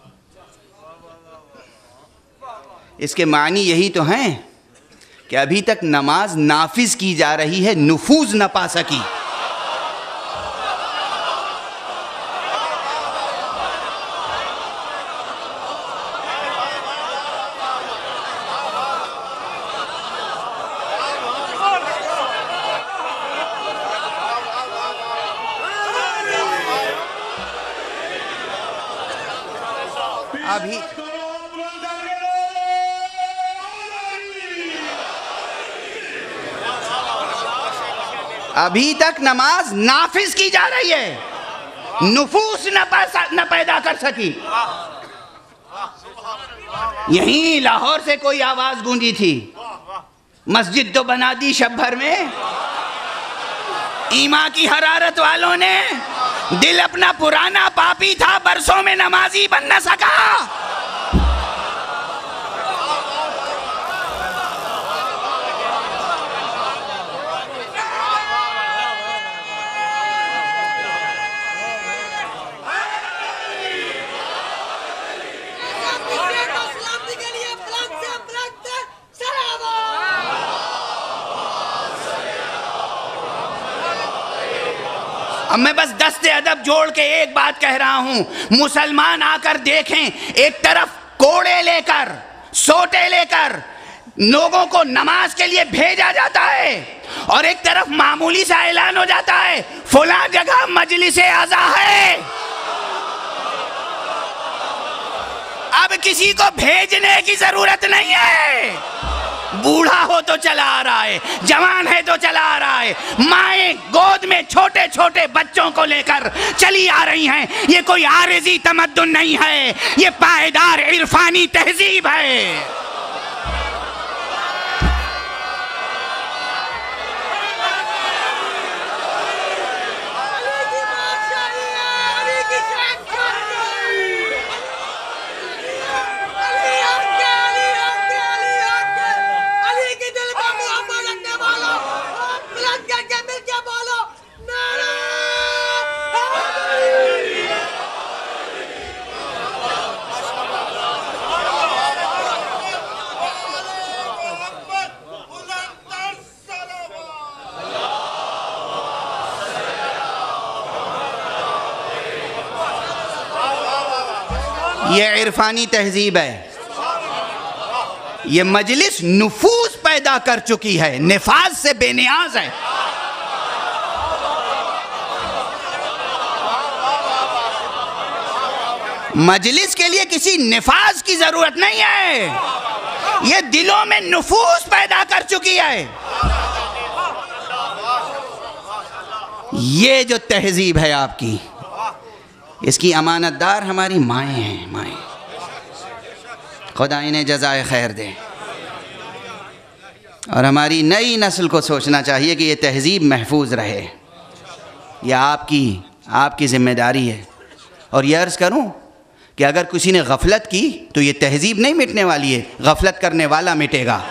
اس کے معنی یہی تو ہیں کہ ابھی تک نماز نافذ کی جا رہی ہے، نفوذ نہ پا سکی. ابھی ابھی تک نماز نافذ کی جا رہی ہے، نفوذ نہ پیدا کر سکی. یہیں لاہور سے کوئی آواز گونجی تھی، مسجد تو بنا دی شب بھر میں، ایمان کی حرارت والوں نے، دل اپنا پرانا پاپی تھا، برسوں میں نمازی بن نہ سکا۔ اب میں بس دست ادب جوڑ کے ایک بات کہہ رہا ہوں، مسلمان آ کر دیکھیں، ایک طرف کوڑے لے کر، سوٹے لے کر لوگوں کو نماز کے لیے بھیجا جاتا ہے، اور ایک طرف معمولی سا اعلان ہو جاتا ہے فلاں جگہ مجلس عزا ہے۔ اب کسی کو بھیجنے کی ضرورت نہیں ہے، بوڑھا ہو تو چلا آ رہا ہے، جوان ہے تو چلا آ رہا ہے، مائیں گود میں چھوٹے چھوٹے بچوں کو لے کر چلی آ رہی ہیں۔ یہ کوئی عارضی تمدن نہیں ہے، یہ پائیدار عرفانی تہذیب ہے۔ یہ عرفانی تہذیب ہے، یہ مجلس نفوذ پیدا کر چکی ہے، نفاذ سے بے نیاز ہے۔ مجلس کے لیے کسی نفاذ کی ضرورت نہیں ہے، یہ دلوں میں نفوذ پیدا کر چکی ہے۔ یہ جو تہذیب ہے آپ کی، اس کی امانت دار ہماری مائیں ہیں، مائیں، خدا انہیں جزائے خیر دے۔ اور ہماری نئی نسل کو سوچنا چاہیے کہ یہ تہذیب محفوظ رہے، یہ آپ کی آپ کی ذمہ داری ہے۔ اور یہ عرض کروں کہ اگر کسی نے غفلت کی تو یہ تہذیب نہیں مٹنے والی ہے، غفلت کرنے والا مٹے گا۔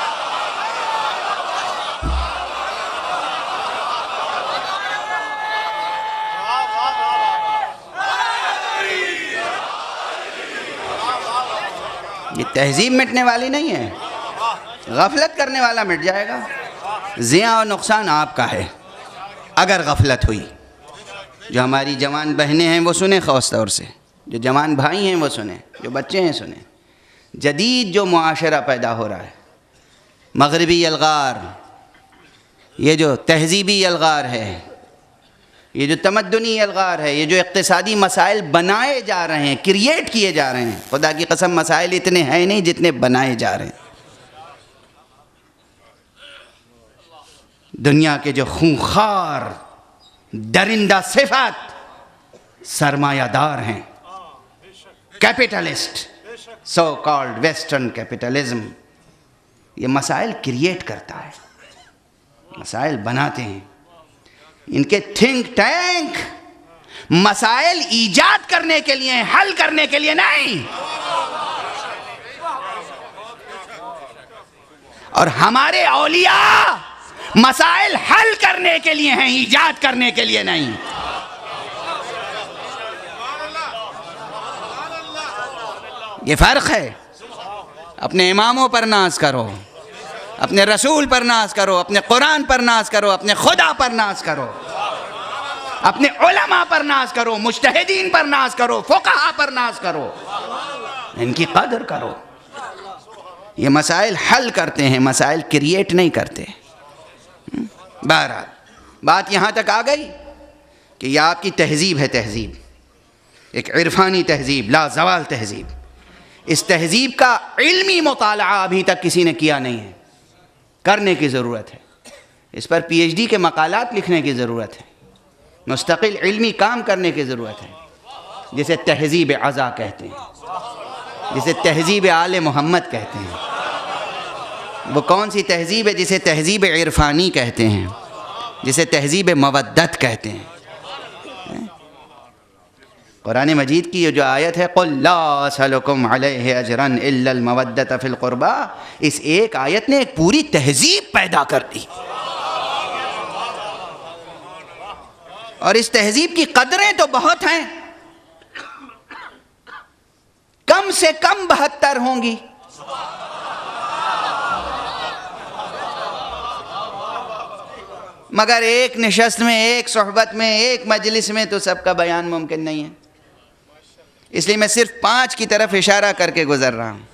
یہ تہذیب مٹنے والی نہیں ہے، غفلت کرنے والا مٹ جائے گا۔ زیاں اور نقصان آپ کا ہے اگر غفلت ہوئی۔ جو ہماری جوان بہنیں ہیں وہ سنیں خاص طور سے، جو جوان بھائی ہیں وہ سنیں، جو بچے ہیں سنیں۔ جدید جو معاشرہ پیدا ہو رہا ہے، مغربی الغار، یہ جو تہذیبی الغار ہے، یہ جو تمدنی الغار ہے، یہ جو اقتصادی مسائل بنائے جا رہے ہیں، کریٹ کیے جا رہے ہیں، خدا کی قسم مسائل اتنے ہیں نہیں جتنے بنائے جا رہے ہیں۔ دنیا کے جو خونخوار درندہ صفات سرمایہ دار ہیں، capitalist, so called western capitalism, یہ مسائل کریٹ کرتا ہے، مسائل بناتے ہیں۔ ان کے تھنک ٹینک مسائل ایجاد کرنے کے لیے، حل کرنے کے لیے نہیں۔ اور ہمارے اولیاء مسائل حل کرنے کے لیے ہیں، ایجاد کرنے کے لیے نہیں۔ یہ فرق ہے۔ اپنے اماموں پر ناز کرو، اپنے رسول پر ناز کرو، اپنے قرآن پر ناز کرو، اپنے خدا پر ناز کرو، اپنے علماء پر ناز کرو، مجتہدین پر ناز کرو، فقہاء پر ناز کرو، ان کی قدر کرو۔ یہ مسائل حل کرتے ہیں، مسائل کریٹ نہیں کرتے۔ بہرحال بات یہاں تک آ گئی کہ یہ آپ کی تہذیب ہے، تہذیب ایک عرفانی تہذیب، لا زوال تہذیب۔ اس تہذیب کا علمی مطالعہ ابھی تک کسی نے کیا نہیں ہے، کرنے کی ضرورت ہے۔ اس پر پی ایچ ڈی کے مقالات لکھنے کی ضرورت ہے، مستقل علمی کام کرنے کی ضرورت ہے، جسے تہذیب عزا کہتے ہیں۔ جسے تہذیب آل محمد کہتے ہیں. وہ کون سی تہذیب ہے؟ جسے تہذیب عرفانی کہتے ہیں، جسے تہذیب مودت کہتے ہیں. قرآن مجید کی یہ جو آیت ہے قُلْ لَا أَسْأَلُكُمْ عَلَيْهِ أَجْرًا إِلَّا الْمَوَدَّةَ فِي الْقُرْبَى، اس ایک آیت نے ایک پوری تہذیب پیدا کر دی، اور اس تہذیب کی قدریں تو بہت ہیں، کم سے کم بہتر ہوں گی. مگر ایک نشست میں، ایک صحبت میں، ایک مجلس میں تو سب کا بیان ممکن نہیں ہے. اس لیے میں صرف پانچ کی طرف اشارہ کر کے گزر رہا ہوں.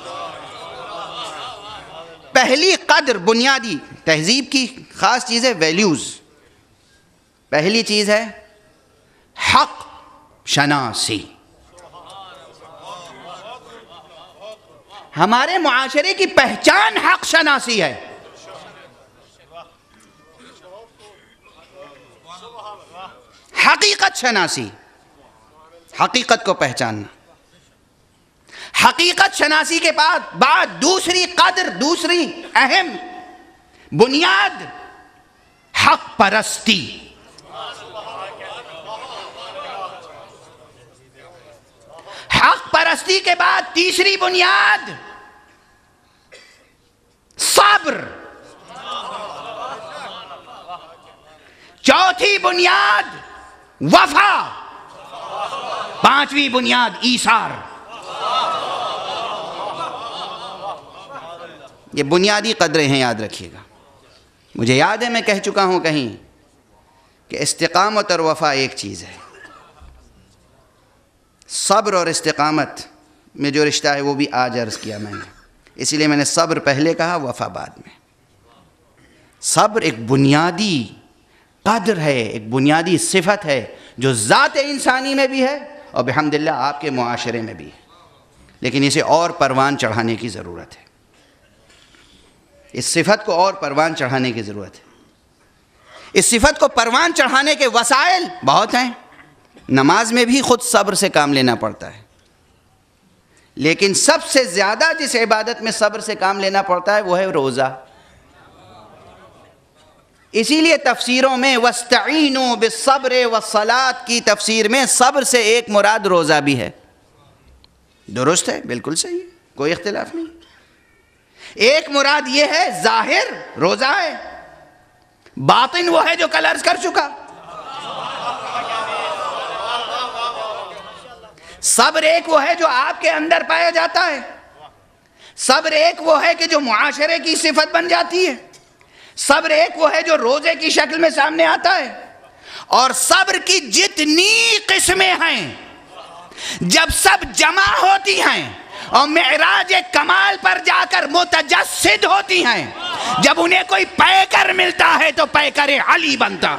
پہلی قدر، بنیادی تہذیب کی خاص چیز ہے ویلیوز. پہلی چیز ہے حق شناسی. ہمارے معاشرے کی پہچان حق شناسی ہے. حقیقت شناسی، حقیقت کو پہچاننا. حقیقت شناسی کے بعد بعد دوسری قدر، دوسری اہم بنیاد حق پرستی. حق پرستی کے بعد تیسری بنیاد صبر. چوتھی بنیاد وفا. پانچویں بنیاد ایثار. یہ بنیادی قدریں ہیں، یاد رکھیے گا. مجھے یاد ہے میں کہہ چکا ہوں کہیں کہ استقامت اور وفا ایک چیز ہے. صبر اور استقامت میں جو رشتہ ہے وہ بھی آج عرض کیا میں نے، اسی لیے میں نے صبر پہلے کہا، وفا بعد میں. صبر ایک بنیادی قدر ہے، ایک بنیادی صفت ہے جو ذات انسانی میں بھی ہے اور بحمداللہ آپ کے معاشرے میں بھی ہے، لیکن اسے اور پروان چڑھانے کی ضرورت ہے. اس صفت کو اور پروان چڑھانے کی ضرورت ہے. اس صفت کو پروان چڑھانے کے وسائل بہت ہیں. نماز میں بھی خود صبر سے کام لینا پڑتا ہے، لیکن سب سے زیادہ جس عبادت میں صبر سے کام لینا پڑتا ہے وہ ہے روزہ. اسی لیے تفسیروں میں وَاسْتَعِینُوا بِالصَّبْرِ وَالصَّلَاةِ کی تفسیر میں صبر سے ایک مراد روزہ بھی ہے. درست ہے، بالکل صحیح ہے، کوئی اختلاف نہیں. ایک مراد یہ ہے ظاہر روزہ ہے، باطن وہ ہے جو کل عرض کر چکا. صبر ایک وہ ہے جو آپ کے اندر پایا جاتا ہے. صبر ایک وہ ہے کہ جو معاشرے کی صفت بن جاتی ہے. صبر ایک وہ ہے جو روزے کی شکل میں سامنے آتا ہے. اور صبر کی جتنی قسمیں ہیں جب سب جمع ہوتی ہیں اور معراج کمال پر جا کر متجسد ہوتی ہیں، جب انہیں کوئی پیکر ملتا ہے تو پیکر علی بنتا.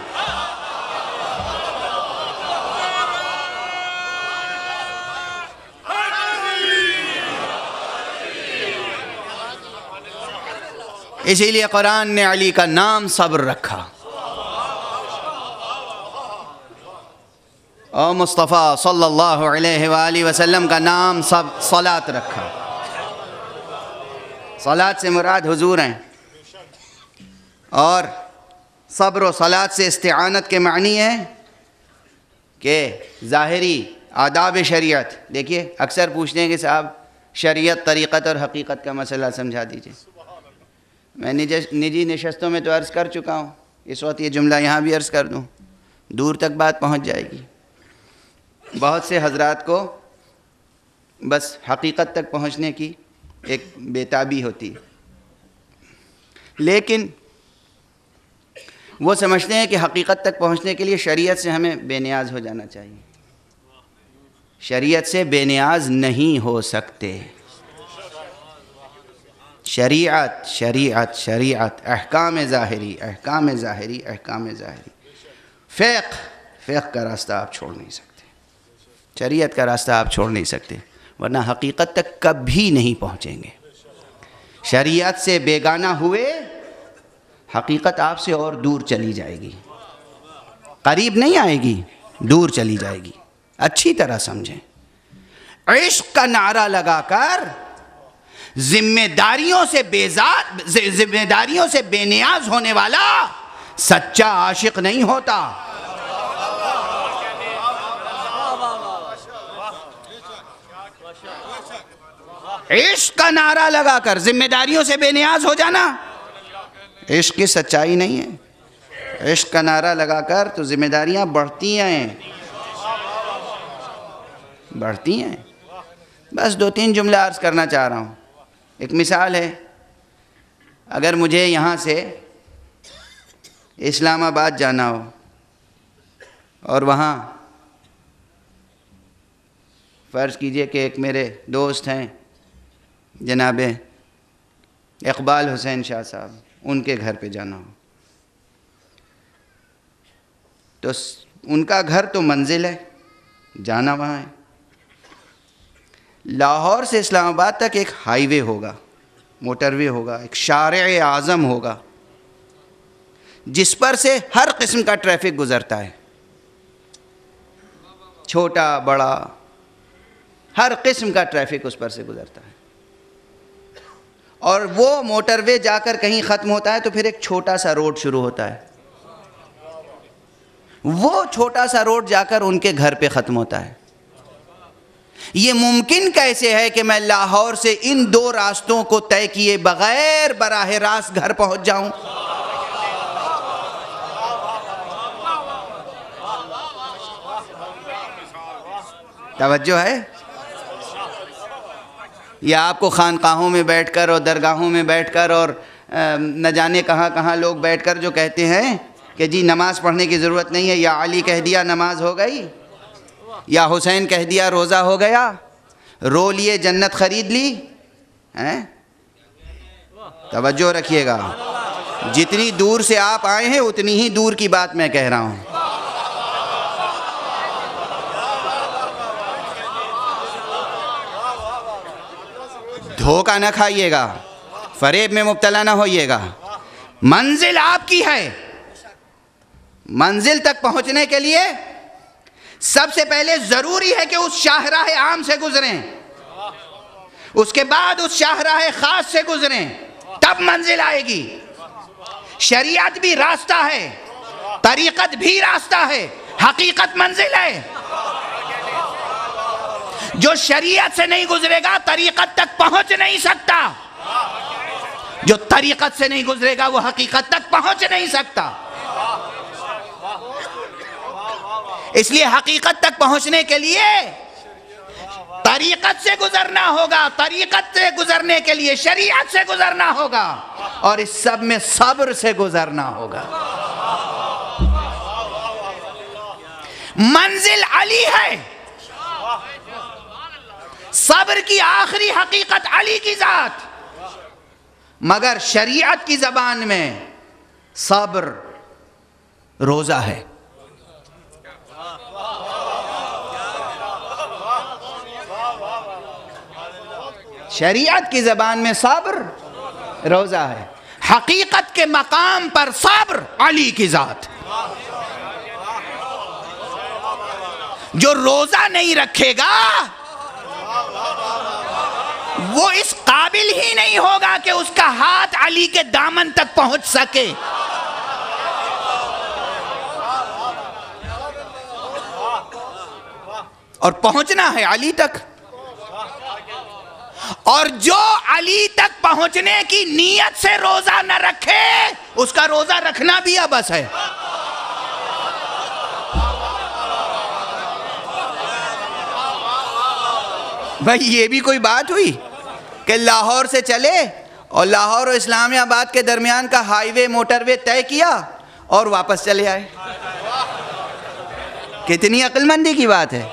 اسی لیے قرآن نے علی کا نام صبر رکھا. اور مصطفیٰ صلی اللہ علیہ وآلہ وسلم کا نام صلاۃ رکھا. صلاۃ سے مراد حضور ہیں، اور صبر و صلاۃ سے استعانت کے معنی ہے کہ ظاہری آداب شریعت. دیکھیے اکثر پوچھتے ہیں کہ صاحب شریعت، طریقت اور حقیقت کا مسئلہ سمجھا دیجیے. میں نجی نشستوں میں تو عرض کر چکا ہوں، اس وقت یہ جملہ یہاں بھی عرض کر دوں، دور تک بات پہنچ جائے گی. بہت سے حضرات کو بس حقیقت تک پہنچنے کی ایک بےتابی ہوتی ہے، لیکن وہ سمجھتے ہیں کہ حقیقت تک پہنچنے کے لیے شریعت سے ہمیں بے نیاز ہو جانا چاہیے. شریعت سے بے نیاز نہیں ہو سکتے. شریعت شریعت شریعت احکام ظاہری احکام ظاہری احکام ظاہری فقہ فقہ کا راستہ آپ چھوڑ نہیں سکتے. شریعت کا راستہ آپ چھوڑ نہیں سکتے، ورنہ حقیقت تک کبھی نہیں پہنچیں گے. شریعت سے بیگانہ ہوئے حقیقت آپ سے اور دور چلی جائے گی، قریب نہیں آئے گی، دور چلی جائے گی. اچھی طرح سمجھیں، عشق کا نعرہ لگا کر ذمہ داریوں سے بیزار ذمہ داریوں سے بے نیاز ہونے والا سچا عاشق نہیں ہوتا. عشق کا نعرہ لگا کر ذمہ داریوں سے بے نیاز ہو جانا عشق کی سچائی نہیں ہے. عشق کا نعرہ لگا کر تو ذمہ داریاں بڑھتی ہیں بڑھتی ہیں. بس دو تین جملے عرض کرنا چاہ رہا ہوں. ایک مثال ہے، اگر مجھے یہاں سے اسلام آباد جانا ہو اور وہاں فرض کیجئے کہ ایک میرے دوست ہیں جناب اقبال حسین شاہ صاحب، ان کے گھر پہ جانا ہو تو ان کا گھر تو منزل ہے، جانا وہاں ہے. لاہور سے اسلام آباد تک ایک ہائی وے ہوگا، موٹر وے ہوگا، ایک شارع اعظم ہوگا جس پر سے ہر قسم کا ٹریفک گزرتا ہے، چھوٹا بڑا ہر قسم کا ٹریفک اس پر سے گزرتا ہے. اور وہ موٹر وے جا کر کہیں ختم ہوتا ہے تو پھر ایک چھوٹا سا روڈ شروع ہوتا ہے. وہ چھوٹا سا روڈ جا کر ان کے گھر پہ ختم ہوتا ہے. یہ ممکن کیسے ہے کہ میں لاہور سے ان دو راستوں کو طے کیے بغیر براہ راست گھر پہنچ جاؤں؟ توجہ ہے؟ یا آپ کو خانقاہوں میں بیٹھ کر اور درگاہوں میں بیٹھ کر اور نہ جانے کہاں کہاں لوگ بیٹھ کر جو کہتے ہیں کہ جی نماز پڑھنے کی ضرورت نہیں ہے، یا علی کہہ دیا نماز ہو گئی، یا حسین کہہ دیا روزہ ہو گیا، رو لیے جنت خرید لی. توجہ رکھیے گا، جتنی دور سے آپ آئے ہیں اتنی ہی دور کی بات میں کہہ رہا ہوں. دھوکہ نہ کھائیے گا، فریب میں مبتلا نہ ہوئیے گا. منزل آپ کی ہے. منزل تک پہنچنے کے لیے سب سے پہلے ضروری ہے کہ اس شاہراہ عام سے گزریں، اس کے بعد اس شاہراہ خاص سے گزریں، تب منزل آئے گی. شریعت بھی راستہ ہے، طریقت بھی راستہ ہے، حقیقت منزل ہے. جو شریعت سے نہیں گزرے گا طریقت تک پہنچ نہیں سکتا، جو طریقت سے نہیں گزرے گا وہ حقیقت تک پہنچ نہیں سکتا. اس لیے حقیقت تک پہنچنے کے لیے طریقت سے گزرنا ہوگا، طریقت سے گزرنے کے لیے شریعت سے گزرنا ہوگا، اور اس سب میں صبر سے گزرنا ہوگا. منزل علی ہے، صبر کی آخری حقیقت علی کی ذات، مگر شریعت کی زبان میں صبر روزہ ہے. شریعت کی زبان میں صبر روزہ ہے. حقیقت کے مقام پر صبر علی کی ذات. جو روزہ نہیں رکھے گا وہ اس قابل ہی نہیں ہوگا کہ اس کا ہاتھ علی کے دامن تک پہنچ سکے. اور پہنچنا ہے علی تک، اور جو علی تک پہنچنے کی نیت سے روزہ نہ رکھے اس کا روزہ رکھنا بھی عبث ہے. بھائی یہ بھی کوئی بات ہوئی کہ لاہور سے چلے اور لاہور و اسلامی آباد کے درمیان کا ہائی وے موٹر وے طے کیا اور واپس چلے آئے؟ کتنی عقل مندی کی بات ہے.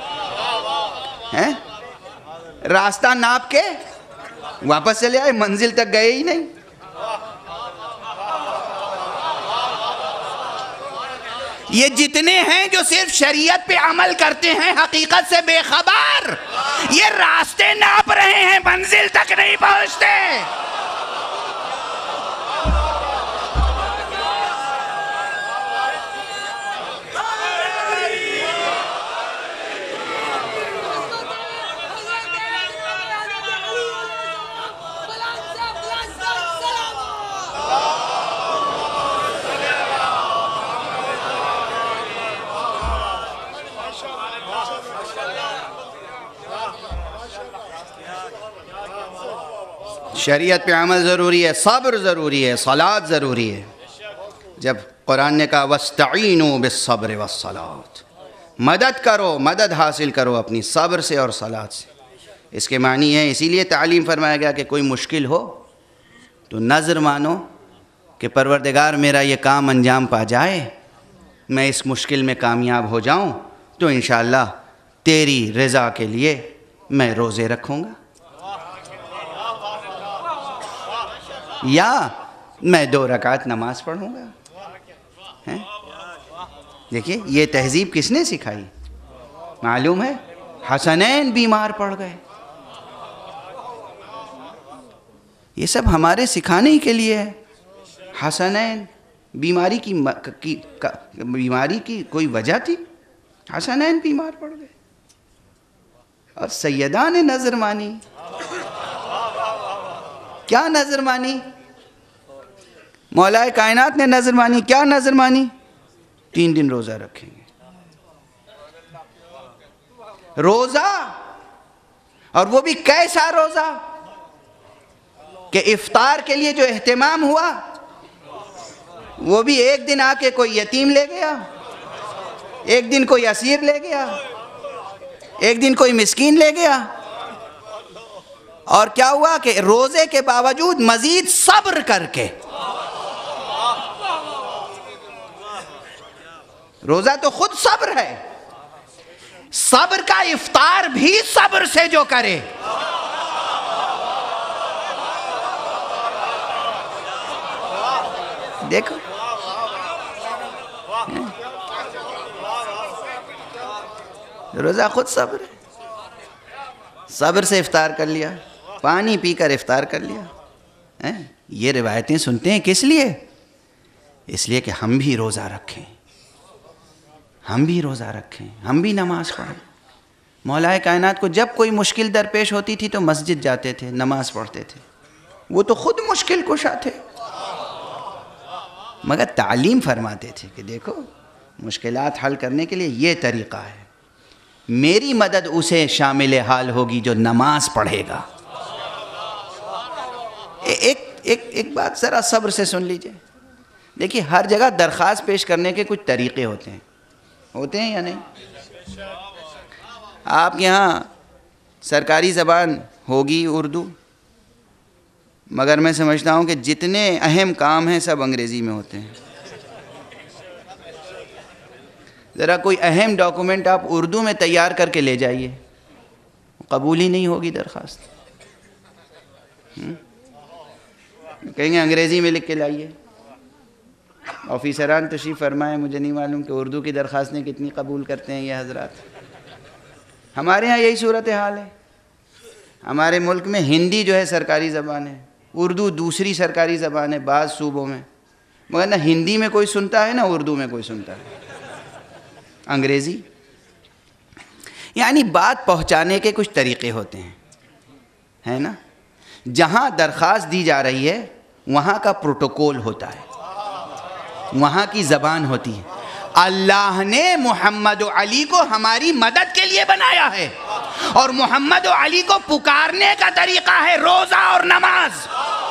راستہ ناپ کے واپس چلے آئے، منزل تک گئے ہی نہیں. یہ جتنے ہیں جو صرف شریعت پہ عمل کرتے ہیں حقیقت سے بے خبر، یہ راستے ناپ رہے ہیں، منزل تک نہیں پہنچتے. شریعت پہ عمل ضروری ہے، صبر ضروری ہے، صلاۃ ضروری ہے۔ جب قرآن نے کہا وَاسْتَعِینُوا بِالصَّبْرِ وَالصَّلَاةِ، مدد کرو، مدد حاصل کرو اپنی صبر سے اور صلاۃ سے، اس کے معنی ہے، اسی لیے تعلیم فرمایا گیا کہ کوئی مشکل ہو تو نظر مانو کہ پروردگار میرا یہ کام انجام پا جائے، میں اس مشکل میں کامیاب ہو جاؤں تو انشاءاللہ تیری رضا کے لیے میں روزے رکھوں گا، یا میں دو رکعت نماز پڑھوں گا۔ دیکھیے یہ تہذیب کس نے سکھائی؟ معلوم ہے حسنین بیمار پڑ گئے، یہ سب ہمارے سکھانے ہی کے لیے ہے۔ حسنین بیماری کی بیماری کی کوئی وجہ تھی؟ حسنین بیمار پڑ گئے، اور سیدہ نے نظر مانی۔ کیا نظر مانی؟ مولا کائنات نے نظر مانی۔ کیا نظر مانی؟ تین دن روزہ رکھیں گے۔ روزہ، اور وہ بھی کیسا روزہ کہ افطار کے لیے جو اہتمام ہوا وہ بھی ایک دن آ کے کوئی یتیم لے گیا، ایک دن کوئی اسیر لے گیا، ایک دن کوئی مسکین لے گیا، اور کیا ہوا کہ روزے کے باوجود مزید صبر کر کے، روزہ تو خود صبر ہے، صبر کا افطار بھی صبر سے جو کرے، دیکھو روزہ خود صبر ہے، صبر سے افطار کر لیا، پانی پی کر افطار کر لیا۔ یہ روایتیں سنتے ہیں کس لیے؟ اس لیے کہ ہم بھی روزہ رکھیں، ہم بھی روزہ رکھیں، ہم بھی نماز پڑھیں۔ مولا کائنات کو جب کوئی مشکل درپیش ہوتی تھی تو مسجد جاتے تھے، نماز پڑھتے تھے، وہ تو خود مشکل کشا تھے، مگر تعلیم فرماتے تھے کہ دیکھو مشکلات حل کرنے کے لیے یہ طریقہ ہے، میری مدد اسے شامل حال ہوگی جو نماز پڑھے گا۔ ایک ایک ایک بات ذرا صبر سے سن لیجئے، دیکھیے ہر جگہ درخواست پیش کرنے کے کچھ طریقے ہوتے ہیں، ہوتے ہیں یا نہیں؟ آپ کے یہاں سرکاری زبان ہوگی اردو، مگر میں سمجھتا ہوں کہ جتنے اہم کام ہیں سب انگریزی میں ہوتے ہیں۔ ذرا کوئی اہم ڈاکومنٹ آپ اردو میں تیار کر کے لے جائیے، قبول ہی نہیں ہوگی درخواست، کہیں گے انگریزی میں لکھ کے لائیے۔ آفیسران تشریف فرمائیں، مجھے نہیں معلوم کہ اردو کی درخواستیں کتنی قبول کرتے ہیں یہ حضرات۔ ہمارے ہاں یہی صورتحال ہے، ہمارے ملک میں ہندی جو ہے سرکاری زبان ہے، اردو دوسری سرکاری زبان ہے بعض صوبوں میں، مگر نہ ہندی میں کوئی سنتا ہے نہ اردو میں کوئی سنتا ہے، انگریزی۔ یعنی بات پہنچانے کے کچھ طریقے ہوتے ہیں، ہے نا؟ جہاں درخواست دی جا رہی ہے وہاں کا پروٹوکول ہوتا ہے، وہاں کی زبان ہوتی ہے۔ اللہ نے محمد و علی کو ہماری مدد کے لیے بنایا ہے، اور محمد و علی کو پکارنے کا طریقہ ہے روزہ اور نماز۔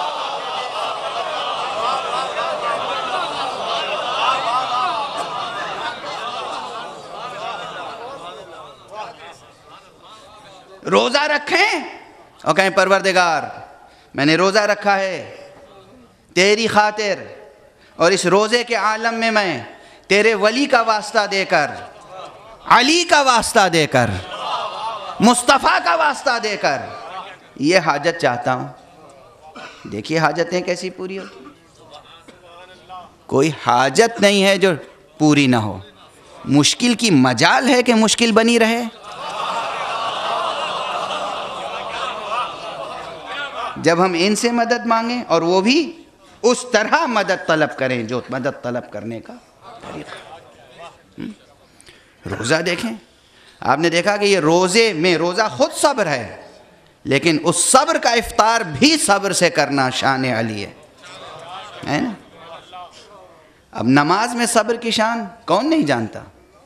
روزہ رکھیں اور کہیں پروردگار میں نے روزہ رکھا ہے تیری خاطر، اور اس روزے کے عالم میں میں تیرے ولی کا واسطہ دے کر، علی کا واسطہ دے کر، مصطفیٰ کا واسطہ دے کر یہ حاجت چاہتا ہوں۔ دیکھیے حاجتیں کیسی پوری ہوتی ہیں، کوئی حاجت نہیں ہے جو پوری نہ ہو، مشکل کی مجال ہے کہ مشکل بنی رہے۔ جب ہم ان سے مدد مانگیں اور وہ بھی اس طرح مدد طلب کریں جو مدد طلب کرنے کا طریقہ۔ روزہ دیکھیں، آپ نے دیکھا کہ یہ روزے میں روزہ خود صبر ہے، لیکن اس صبر کا افطار بھی صبر سے کرنا شان علی ہے، ہے نا؟ اب نماز میں صبر کی شان کون نہیں جانتا؟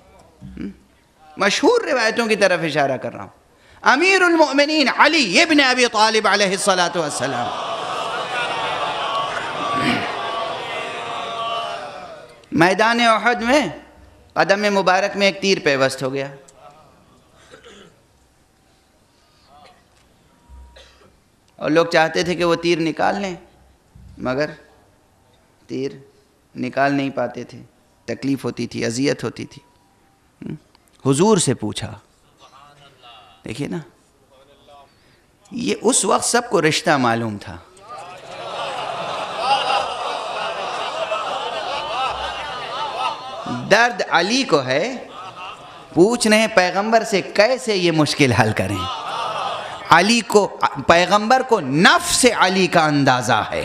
مشہور روایتوں کی طرف اشارہ کر رہا ہوں۔ امیر المؤمنین علی ابن ابی طالب علیہ الصلاۃ والسلام میدان احد میں قدم مبارک میں ایک تیر پیوست ہو گیا. اور لوگ چاہتے تھے کہ وہ تیر نکال لیں، مگر تیر نکال نہیں پاتے تھے، تکلیف ہوتی تھی، اذیت ہوتی تھی. حضور سے پوچھا. دیکھیے نا، یہ اس وقت سب کو رشتہ معلوم تھا. درد علی کو ہے، پوچھ رہے ہیں پیغمبر سے کیسے یہ مشکل حل کریں. علی کو، پیغمبر کو نفس علی کا اندازہ ہے.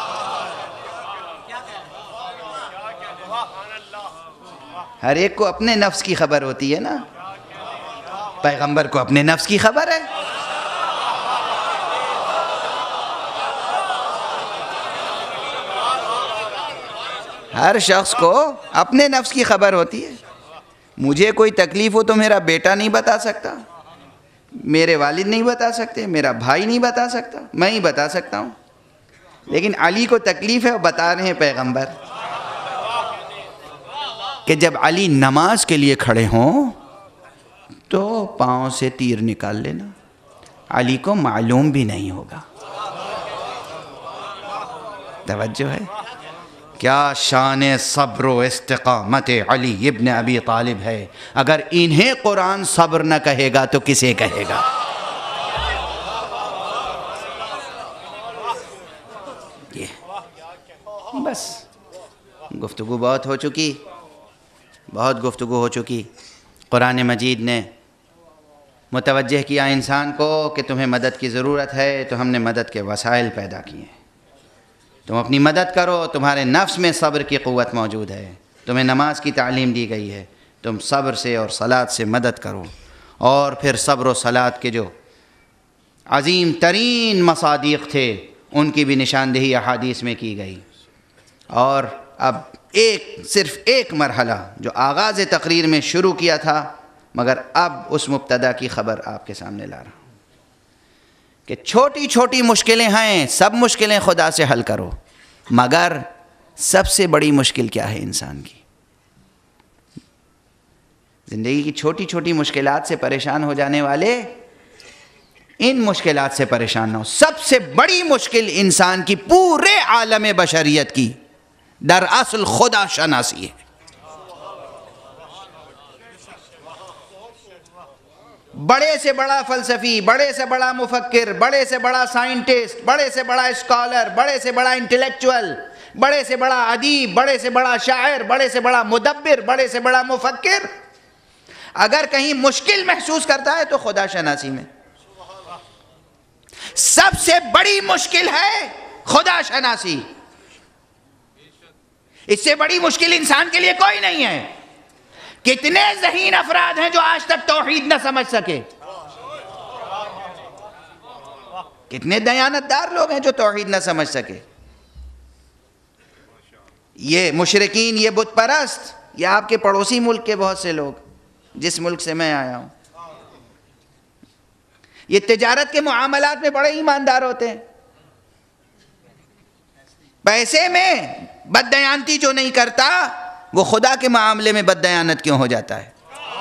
ہر ایک کو اپنے نفس کی خبر ہوتی ہے نا، پیغمبر کو اپنے نفس کی خبر ہے. ہر شخص کو اپنے نفس کی خبر ہوتی ہے. مجھے کوئی تکلیف ہو تو میرا بیٹا نہیں بتا سکتا، میرے والد نہیں بتا سکتے، میرا بھائی نہیں بتا سکتا، میں ہی بتا سکتا ہوں. لیکن علی کو تکلیف ہے، وہ بتا رہے ہیں پیغمبر کہ جب علی نماز کے لیے کھڑے ہوں تو پاؤں سے تیر نکال لینا. علی کو معلوم بھی نہیں ہوگا. توجہ ہے؟ کیا شان صبر و استقامت علی ابن ابی طالب ہے. اگر انہیں قرآن صبر نہ کہے گا تو کسے کہے گا؟ یہ بس گفتگو بہت ہو چکی، بہت گفتگو ہو چکی. قرآن مجید نے متوجہ کیا انسان کو کہ تمہیں مدد کی ضرورت ہے، تو ہم نے مدد کے وسائل پیدا کیے ہیں. تم اپنی مدد کرو، تمہارے نفس میں صبر کی قوت موجود ہے. تمہیں نماز کی تعلیم دی گئی ہے، تم صبر سے اور صلاۃ سے مدد کرو. اور پھر صبر و صلاۃ کے جو عظیم ترین مصادیق تھے ان کی بھی نشاندہی احادیث میں کی گئی. اور اب ایک صرف ایک مرحلہ جو آغاز تقریر میں شروع کیا تھا، مگر اب اس مبتدا کی خبر آپ کے سامنے لا رہا ہوں کہ چھوٹی چھوٹی مشکلیں ہیں، سب مشکلیں خدا سے حل کرو، مگر سب سے بڑی مشکل کیا ہے انسان کی؟ زندگی کی چھوٹی چھوٹی مشکلات سے پریشان ہو جانے والے ان مشکلات سے پریشان نہ ہو. سب سے بڑی مشکل انسان کی پورے عالم بشریت کی در اصل خدا شناسی ہے. بڑے سے بڑا فلسفی، بڑے سے بڑا مفکر، بڑے سے بڑا سائنٹسٹ، بڑے سے بڑا اسکالر، بڑے سے بڑا انٹلیکچوئل، بڑے سے بڑا ادیب، بڑے سے بڑا شاعر، بڑے سے بڑا مدبر، بڑے سے بڑا مفکر، اگر کہیں مشکل محسوس کرتا ہے تو خدا شناسی میں. سب سے بڑی مشکل ہے خدا شناسی. اس سے بڑی مشکل انسان کے لیے کوئی نہیں ہے. کتنے ذہین افراد ہیں جو آج تک توحید نہ سمجھ سکے؟ کتنے دیانتدار لوگ ہیں جو توحید نہ سمجھ سکے؟ یہ مشرکین، یہ بت پرست، یہ آپ کے پڑوسی ملک کے بہت سے لوگ، جس ملک سے میں آیا ہوں، یہ تجارت کے معاملات میں بڑے ایماندار ہوتے ہیں. پیسے میں بددیانتی جو نہیں کرتا وہ خدا کے معاملے میں بددیانت کیوں ہو جاتا ہے؟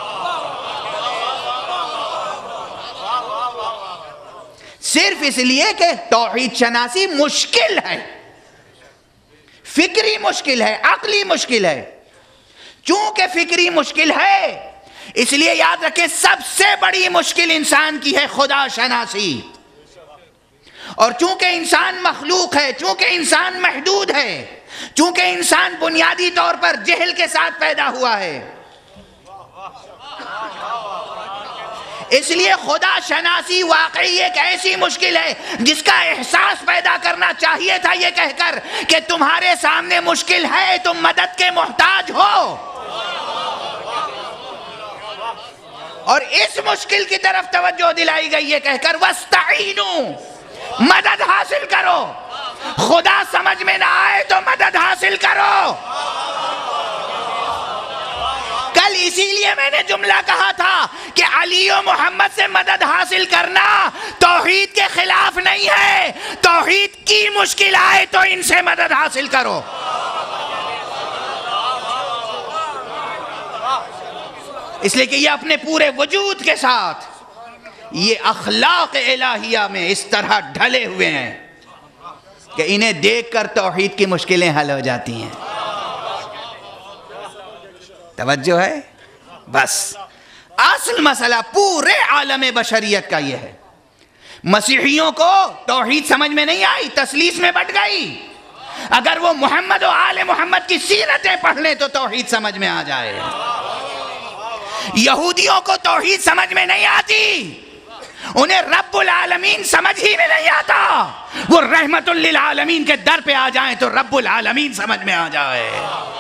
صرف اس لیے کہ توحید شناسی مشکل ہے، فکری مشکل ہے، عقلی مشکل ہے. چونکہ فکری مشکل ہے اس لیے یاد رکھیں سب سے بڑی مشکل انسان کی ہے خدا شناسی. اور چونکہ انسان مخلوق ہے، چونکہ انسان محدود ہے، چونکہ انسان بنیادی طور پر جہل کے ساتھ پیدا ہوا ہے، اس لیے خدا شناسی واقعی ایک ایسی مشکل ہے جس کا احساس پیدا کرنا چاہیے تھا یہ کہہ کر کہ تمہارے سامنے مشکل ہے، تم مدد کے محتاج ہو. اور اس مشکل کی طرف توجہ دلائی گئی یہ کہہ کر وَاسْتَعِینُوا، مدد حاصل کرو. خدا سمجھ میں نہ آئے تو مدد حاصل کرو. کل اسی لیے میں نے جملہ کہا تھا کہ علی و محمد سے مدد حاصل کرنا توحید کے خلاف نہیں ہے. توحید کی مشکل آئے تو ان سے مدد حاصل کرو. اس لیے کہ یہ اپنے پورے وجود کے ساتھ یہ اخلاق الہیہ میں اس طرح ڈھلے ہوئے ہیں کہ انہیں دیکھ کر توحید کی مشکلیں حل ہو جاتی ہیں. توجہ ہے؟ بس اصل مسئلہ پورے عالم بشریت کا یہ ہے. مسیحیوں کو توحید سمجھ میں نہیں آئی، تثلیث میں بٹ گئی. اگر وہ محمد و آل محمد کی سیرتیں پڑھ لیں تو توحید سمجھ میں آ جائے. یہودیوں کو توحید سمجھ میں نہیں آتی، انہیں رب العالمین سمجھ ہی میں نہیں آتا. وہ رحمت للعالمین کے در پہ آ جائیں تو رب العالمین سمجھ میں آ جائے.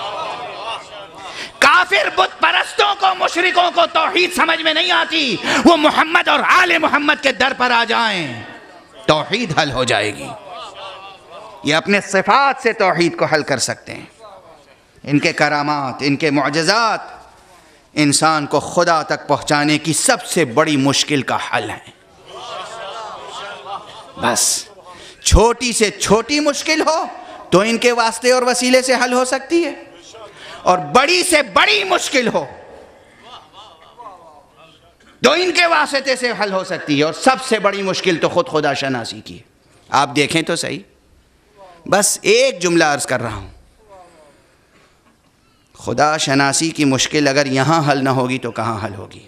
کافر بت پرستوں کو، مشرکوں کو توحید سمجھ میں نہیں آتی، وہ محمد اور آل محمد کے در پر آ جائیں توحید حل ہو جائے گی. یہ اپنے صفات سے توحید کو حل کر سکتے ہیں. ان کے کرامات، ان کے معجزات انسان کو خدا تک پہنچانے کی سب سے بڑی مشکل کا حل ہے. بس چھوٹی سے چھوٹی مشکل ہو تو ان کے واسطے اور وسیلے سے حل ہو سکتی ہے، اور بڑی سے بڑی مشکل ہو تو ان کے واسطے سے حل ہو سکتی ہے. اور سب سے بڑی مشکل تو خود خدا شناسی کی ہے. آپ دیکھیں تو صحیح، بس ایک جملہ عرض کر رہا ہوں، خدا شناسی کی مشکل اگر یہاں حل نہ ہوگی تو کہاں حل ہوگی؟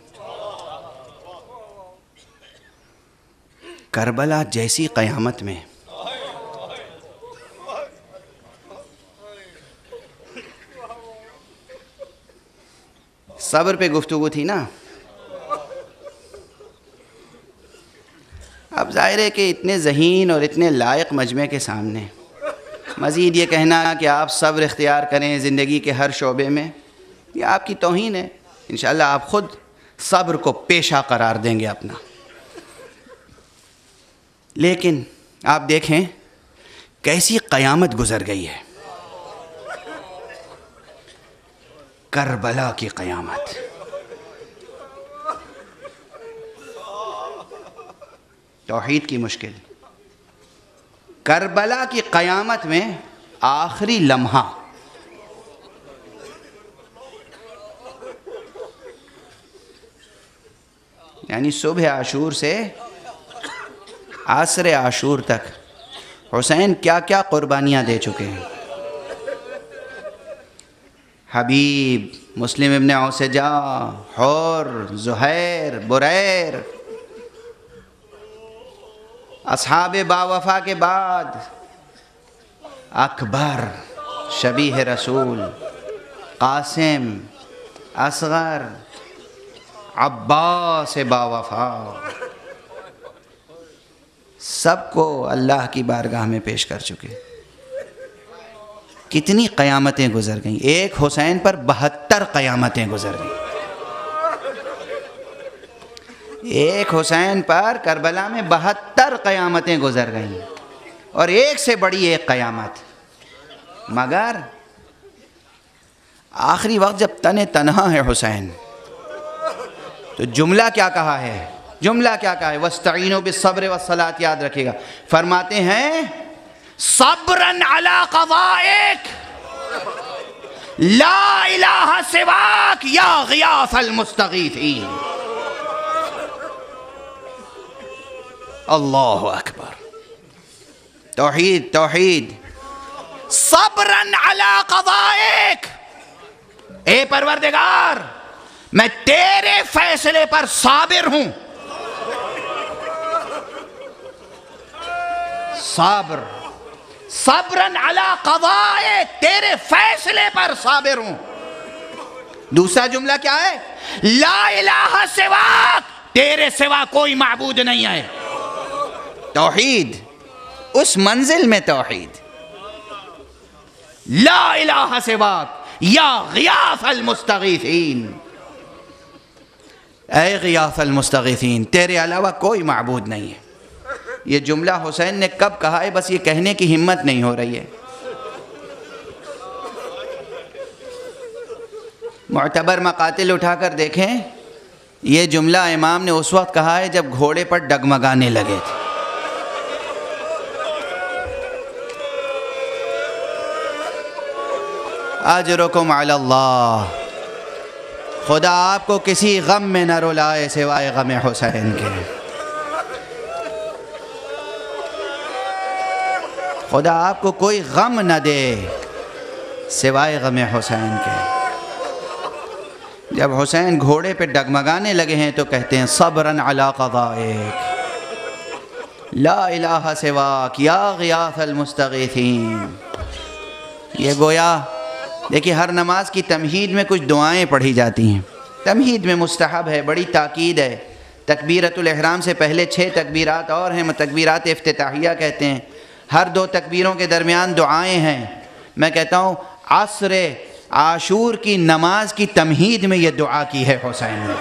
کربلا جیسی قیامت میں صبر پہ گفتگو تھی نا. اب ظاہر ہے کہ اتنے ذہین اور اتنے لائق مجمع کے سامنے مزید یہ کہنا کہ آپ صبر اختیار کریں زندگی کے ہر شعبے میں، یہ آپ کی توہین ہے. انشاءاللہ آپ خود صبر کو پیشہ قرار دیں گے اپنا. لیکن آپ دیکھیں کیسی قیامت گزر گئی ہے، کربلا کی قیامت. توحید کی مشکل، کربلا کی قیامت میں آخری لمحہ یعنی صبح عاشور سے عصر عاشور تک حسین کیا کیا قربانیاں دے چکے ہیں. حبیب، مسلم ابن اوسجا، حور، زہیر، بریر، اصحاب باوفا کے بعد اکبر، شبیہ رسول، قاسم، اصغر، عباس باوفا، سب کو اللہ کی بارگاہ میں پیش کر چکے. کتنی قیامتیں گزر گئیں. ایک حسین پر بہتر قیامتیں گزر گئیں. ایک حسین پر کربلا میں بہتر قیامتیں گزر گئیں، اور ایک سے بڑی ایک قیامت. مگر آخری وقت جب تن تنہا ہے حسین تو جملہ کیا کہا ہے؟ جملہ کیا کہا ہے؟ وَاسْتَعِينُوا بِالصَّبْرِ وَالصَّلَاةِ. یاد رکھے گا، فرماتے ہیں صبراً علی قضائک لا الہ سواک یا غیاث المستغیثین. اللہ اکبر. توحید توحید. صبراً علی قضائک، اے پروردگار میں تیرے فیصلے پر صابر ہوں. صابر، صبراً علی قضائک، تیرے فیصلے پر صابر ہوں. دوسرا جملہ کیا ہے؟ لا الہ سواک، تیرے سوا کوئی معبود نہیں ہے. توحید، اس منزل میں توحید. لا الہ سواک یا غیاث المستغیثین، اے غیاث المستغیثین، تیرے علاوہ کوئی معبود نہیں ہے. یہ جملہ حسین نے کب کہا ہے؟ بس یہ کہنے کی ہمت نہیں ہو رہی ہے. معتبر مقاتل اٹھا کر دیکھیں، یہ جملہ امام نے اس وقت کہا ہے جب گھوڑے پر ڈگمگانے لگے تھے. اجرکم علی اللہ. خدا آپ کو کسی غم میں نہ رلائے سوائے غم حسین کے، خدا آپ کو کوئی غم نہ دے سوائے غم حسین کے۔ جب حسین گھوڑے پہ ڈگمگانے لگے ہیں تو کہتے ہیں صبراً علی قضائک لا الہ سواک یا غیاث المستغیثین۔ یہ گویا دیکھیے ہر نماز کی تمہید میں کچھ دعائیں پڑھی جاتی ہیں، تمہید میں مستحب ہے، بڑی تاکید ہے۔ تکبیرۃ الاحرام سے پہلے چھ تکبیرات اور ہیں، تکبیرات افتتاحیہ کہتے ہیں، ہر دو تکبیروں کے درمیان دعائیں ہیں۔ میں کہتا ہوں عصر عاشور کی نماز کی تمہید میں یہ دعا کی ہے حسین نے،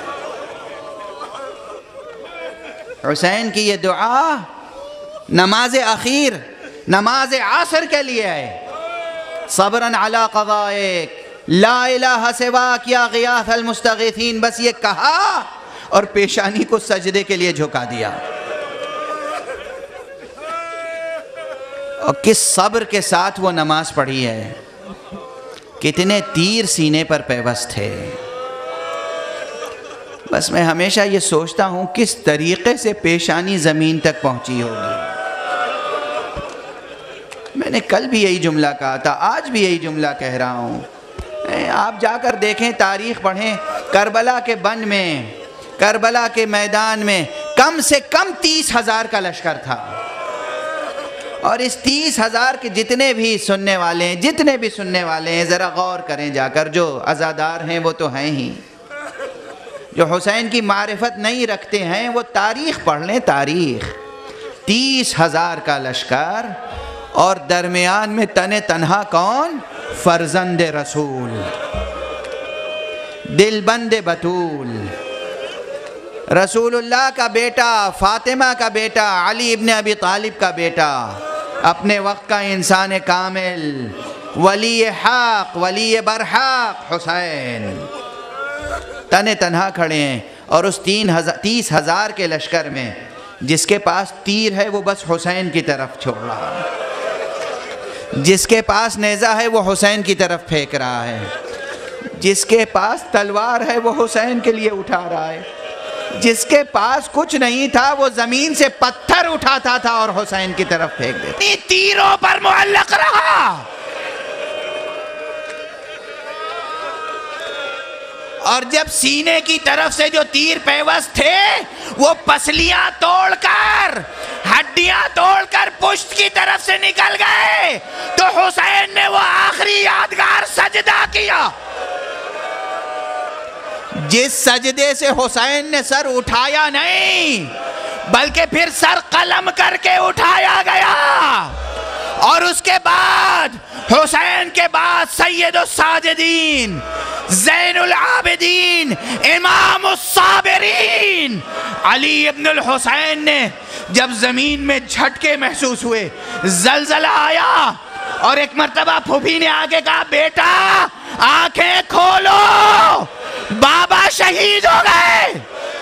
حسین کی یہ دعا نماز اخیر نماز عصر کے لیے ہے۔ صبراً علی قضائک لا الہ سواک یا غیاث المستغیثین، بس یہ کہا اور پیشانی کو سجدے کے لیے جھکا دیا۔ اور کس صبر کے ساتھ وہ نماز پڑھی ہے، کتنے تیر سینے پر پیوست تھے۔ بس میں ہمیشہ یہ سوچتا ہوں کس طریقے سے پیشانی زمین تک پہنچی ہوگی۔ میں نے کل بھی یہی جملہ کہا تھا، آج بھی یہی جملہ کہہ رہا ہوں۔ آپ جا کر دیکھیں، تاریخ پڑھیں، کربلا کے بن میں، کربلا کے میدان میں کم سے کم تیس ہزار کا لشکر تھا، اور اس تیس ہزار کے جتنے بھی سننے والے ہیں جتنے بھی سننے والے ہیں ذرا غور کریں جا کر، جو عزادار ہیں وہ تو ہیں ہی، جو حسین کی معرفت نہیں رکھتے ہیں وہ تاریخ پڑھ لیں، تاریخ۔ تیس ہزار کا لشکر اور درمیان میں تن تنہا کون؟ فرزند رسول، دل بند بطول، رسول اللہ کا بیٹا، فاطمہ کا بیٹا، علی ابن ابی طالب کا بیٹا، اپنے وقت کا انسان کامل، ولی حق، ولی برحق حسین تن تنہا کھڑے ہیں، اور اس تین ہزار تیس ہزار کے لشکر میں جس کے پاس تیر ہے وہ بس حسین کی طرف چھوڑ رہا ہے، جس کے پاس نیزہ ہے وہ حسین کی طرف پھینک رہا ہے، جس کے پاس تلوار ہے وہ حسین کے لیے اٹھا رہا ہے، جس کے پاس کچھ نہیں تھا وہ زمین سے پتھر اٹھاتا تھا اور حسین کی طرف پھینک دیتا، تیروں پر معلق رہا۔ اور جب سینے کی طرف سے جو تیر پیوست تھے وہ پسلیاں توڑ کر، ہڈیاں توڑ کر پشت کی طرف سے نکل گئے تو حسین نے وہ آخری یادگار سجدہ کیا، جس سجدے سے حسین نے سر اٹھایا نہیں بلکہ پھر سر قلم کر کے اٹھایا گیا، اور اس کے بعد حسین کے بعد سید الساجدین، زین العابدین، امام الصابرین علی ابن الحسین نے جب زمین میں جھٹکے محسوس ہوئے، زلزلہ آیا، اور ایک مرتبہ پھوپھی نے آگے کہا بیٹا آنکھیں کھولو، بابا شہید ہو گئے۔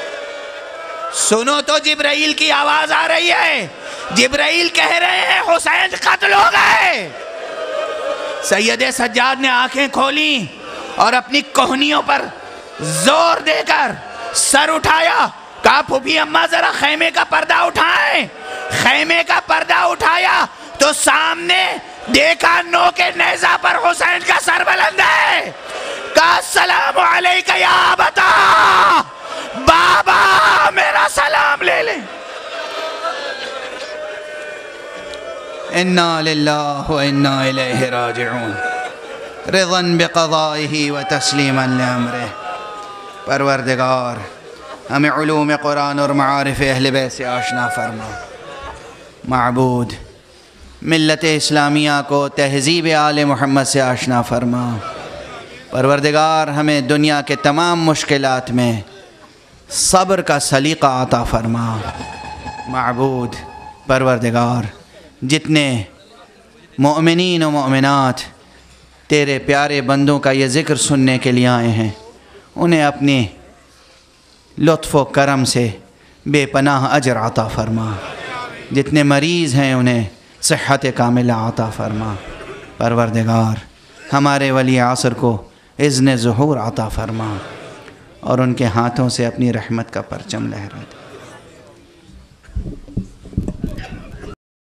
سنو تو جبرائیل کی آواز آ رہی ہے، جبرائیل کہہ رہے ہیں حسین قتل ہو گئے۔ سید سجاد نے آنکھیں کھولیں اور اپنی کوہنیوں پر زور دے کر سر اٹھایا، کہا پھوپھی اماں ذرا خیمے کا پردہ اٹھائیں۔ خیمے کا پردہ اٹھایا تو سامنے دیکھا نو کے نیزہ پر حسین کا سر بلند ہے، کہا السلام علیکہ یا ابتا، بابا میرا سلام لے لیں۔ انا للہ و انا الیہ راجعون، رضا بقضائہ و تسلیما لامرہ۔ پروردگار ہمیں علوم قرآن اور معارف اہل بیت سے آشنا فرما۔ معبود ملت اسلامیہ کو تہذیب آل محمد سے آشنا فرما۔ پروردگار ہمیں دنیا کے تمام مشکلات میں صبر کا سلیقہ عطا فرما۔ معبود پروردگار جتنے مومنین و مومنات تیرے پیارے بندوں کا یہ ذکر سننے کے لیے آئے ہیں، انہیں اپنی لطف و کرم سے بے پناہ اجر عطا فرما۔ جتنے مریض ہیں انہیں صحت کاملہ عطا فرما۔ پروردگار ہمارے ولی عصر کو اذن ظہور عطا فرما۔ اور ان کے ہاتھوں سے اپنی رحمت کا پرچم لہرا دے۔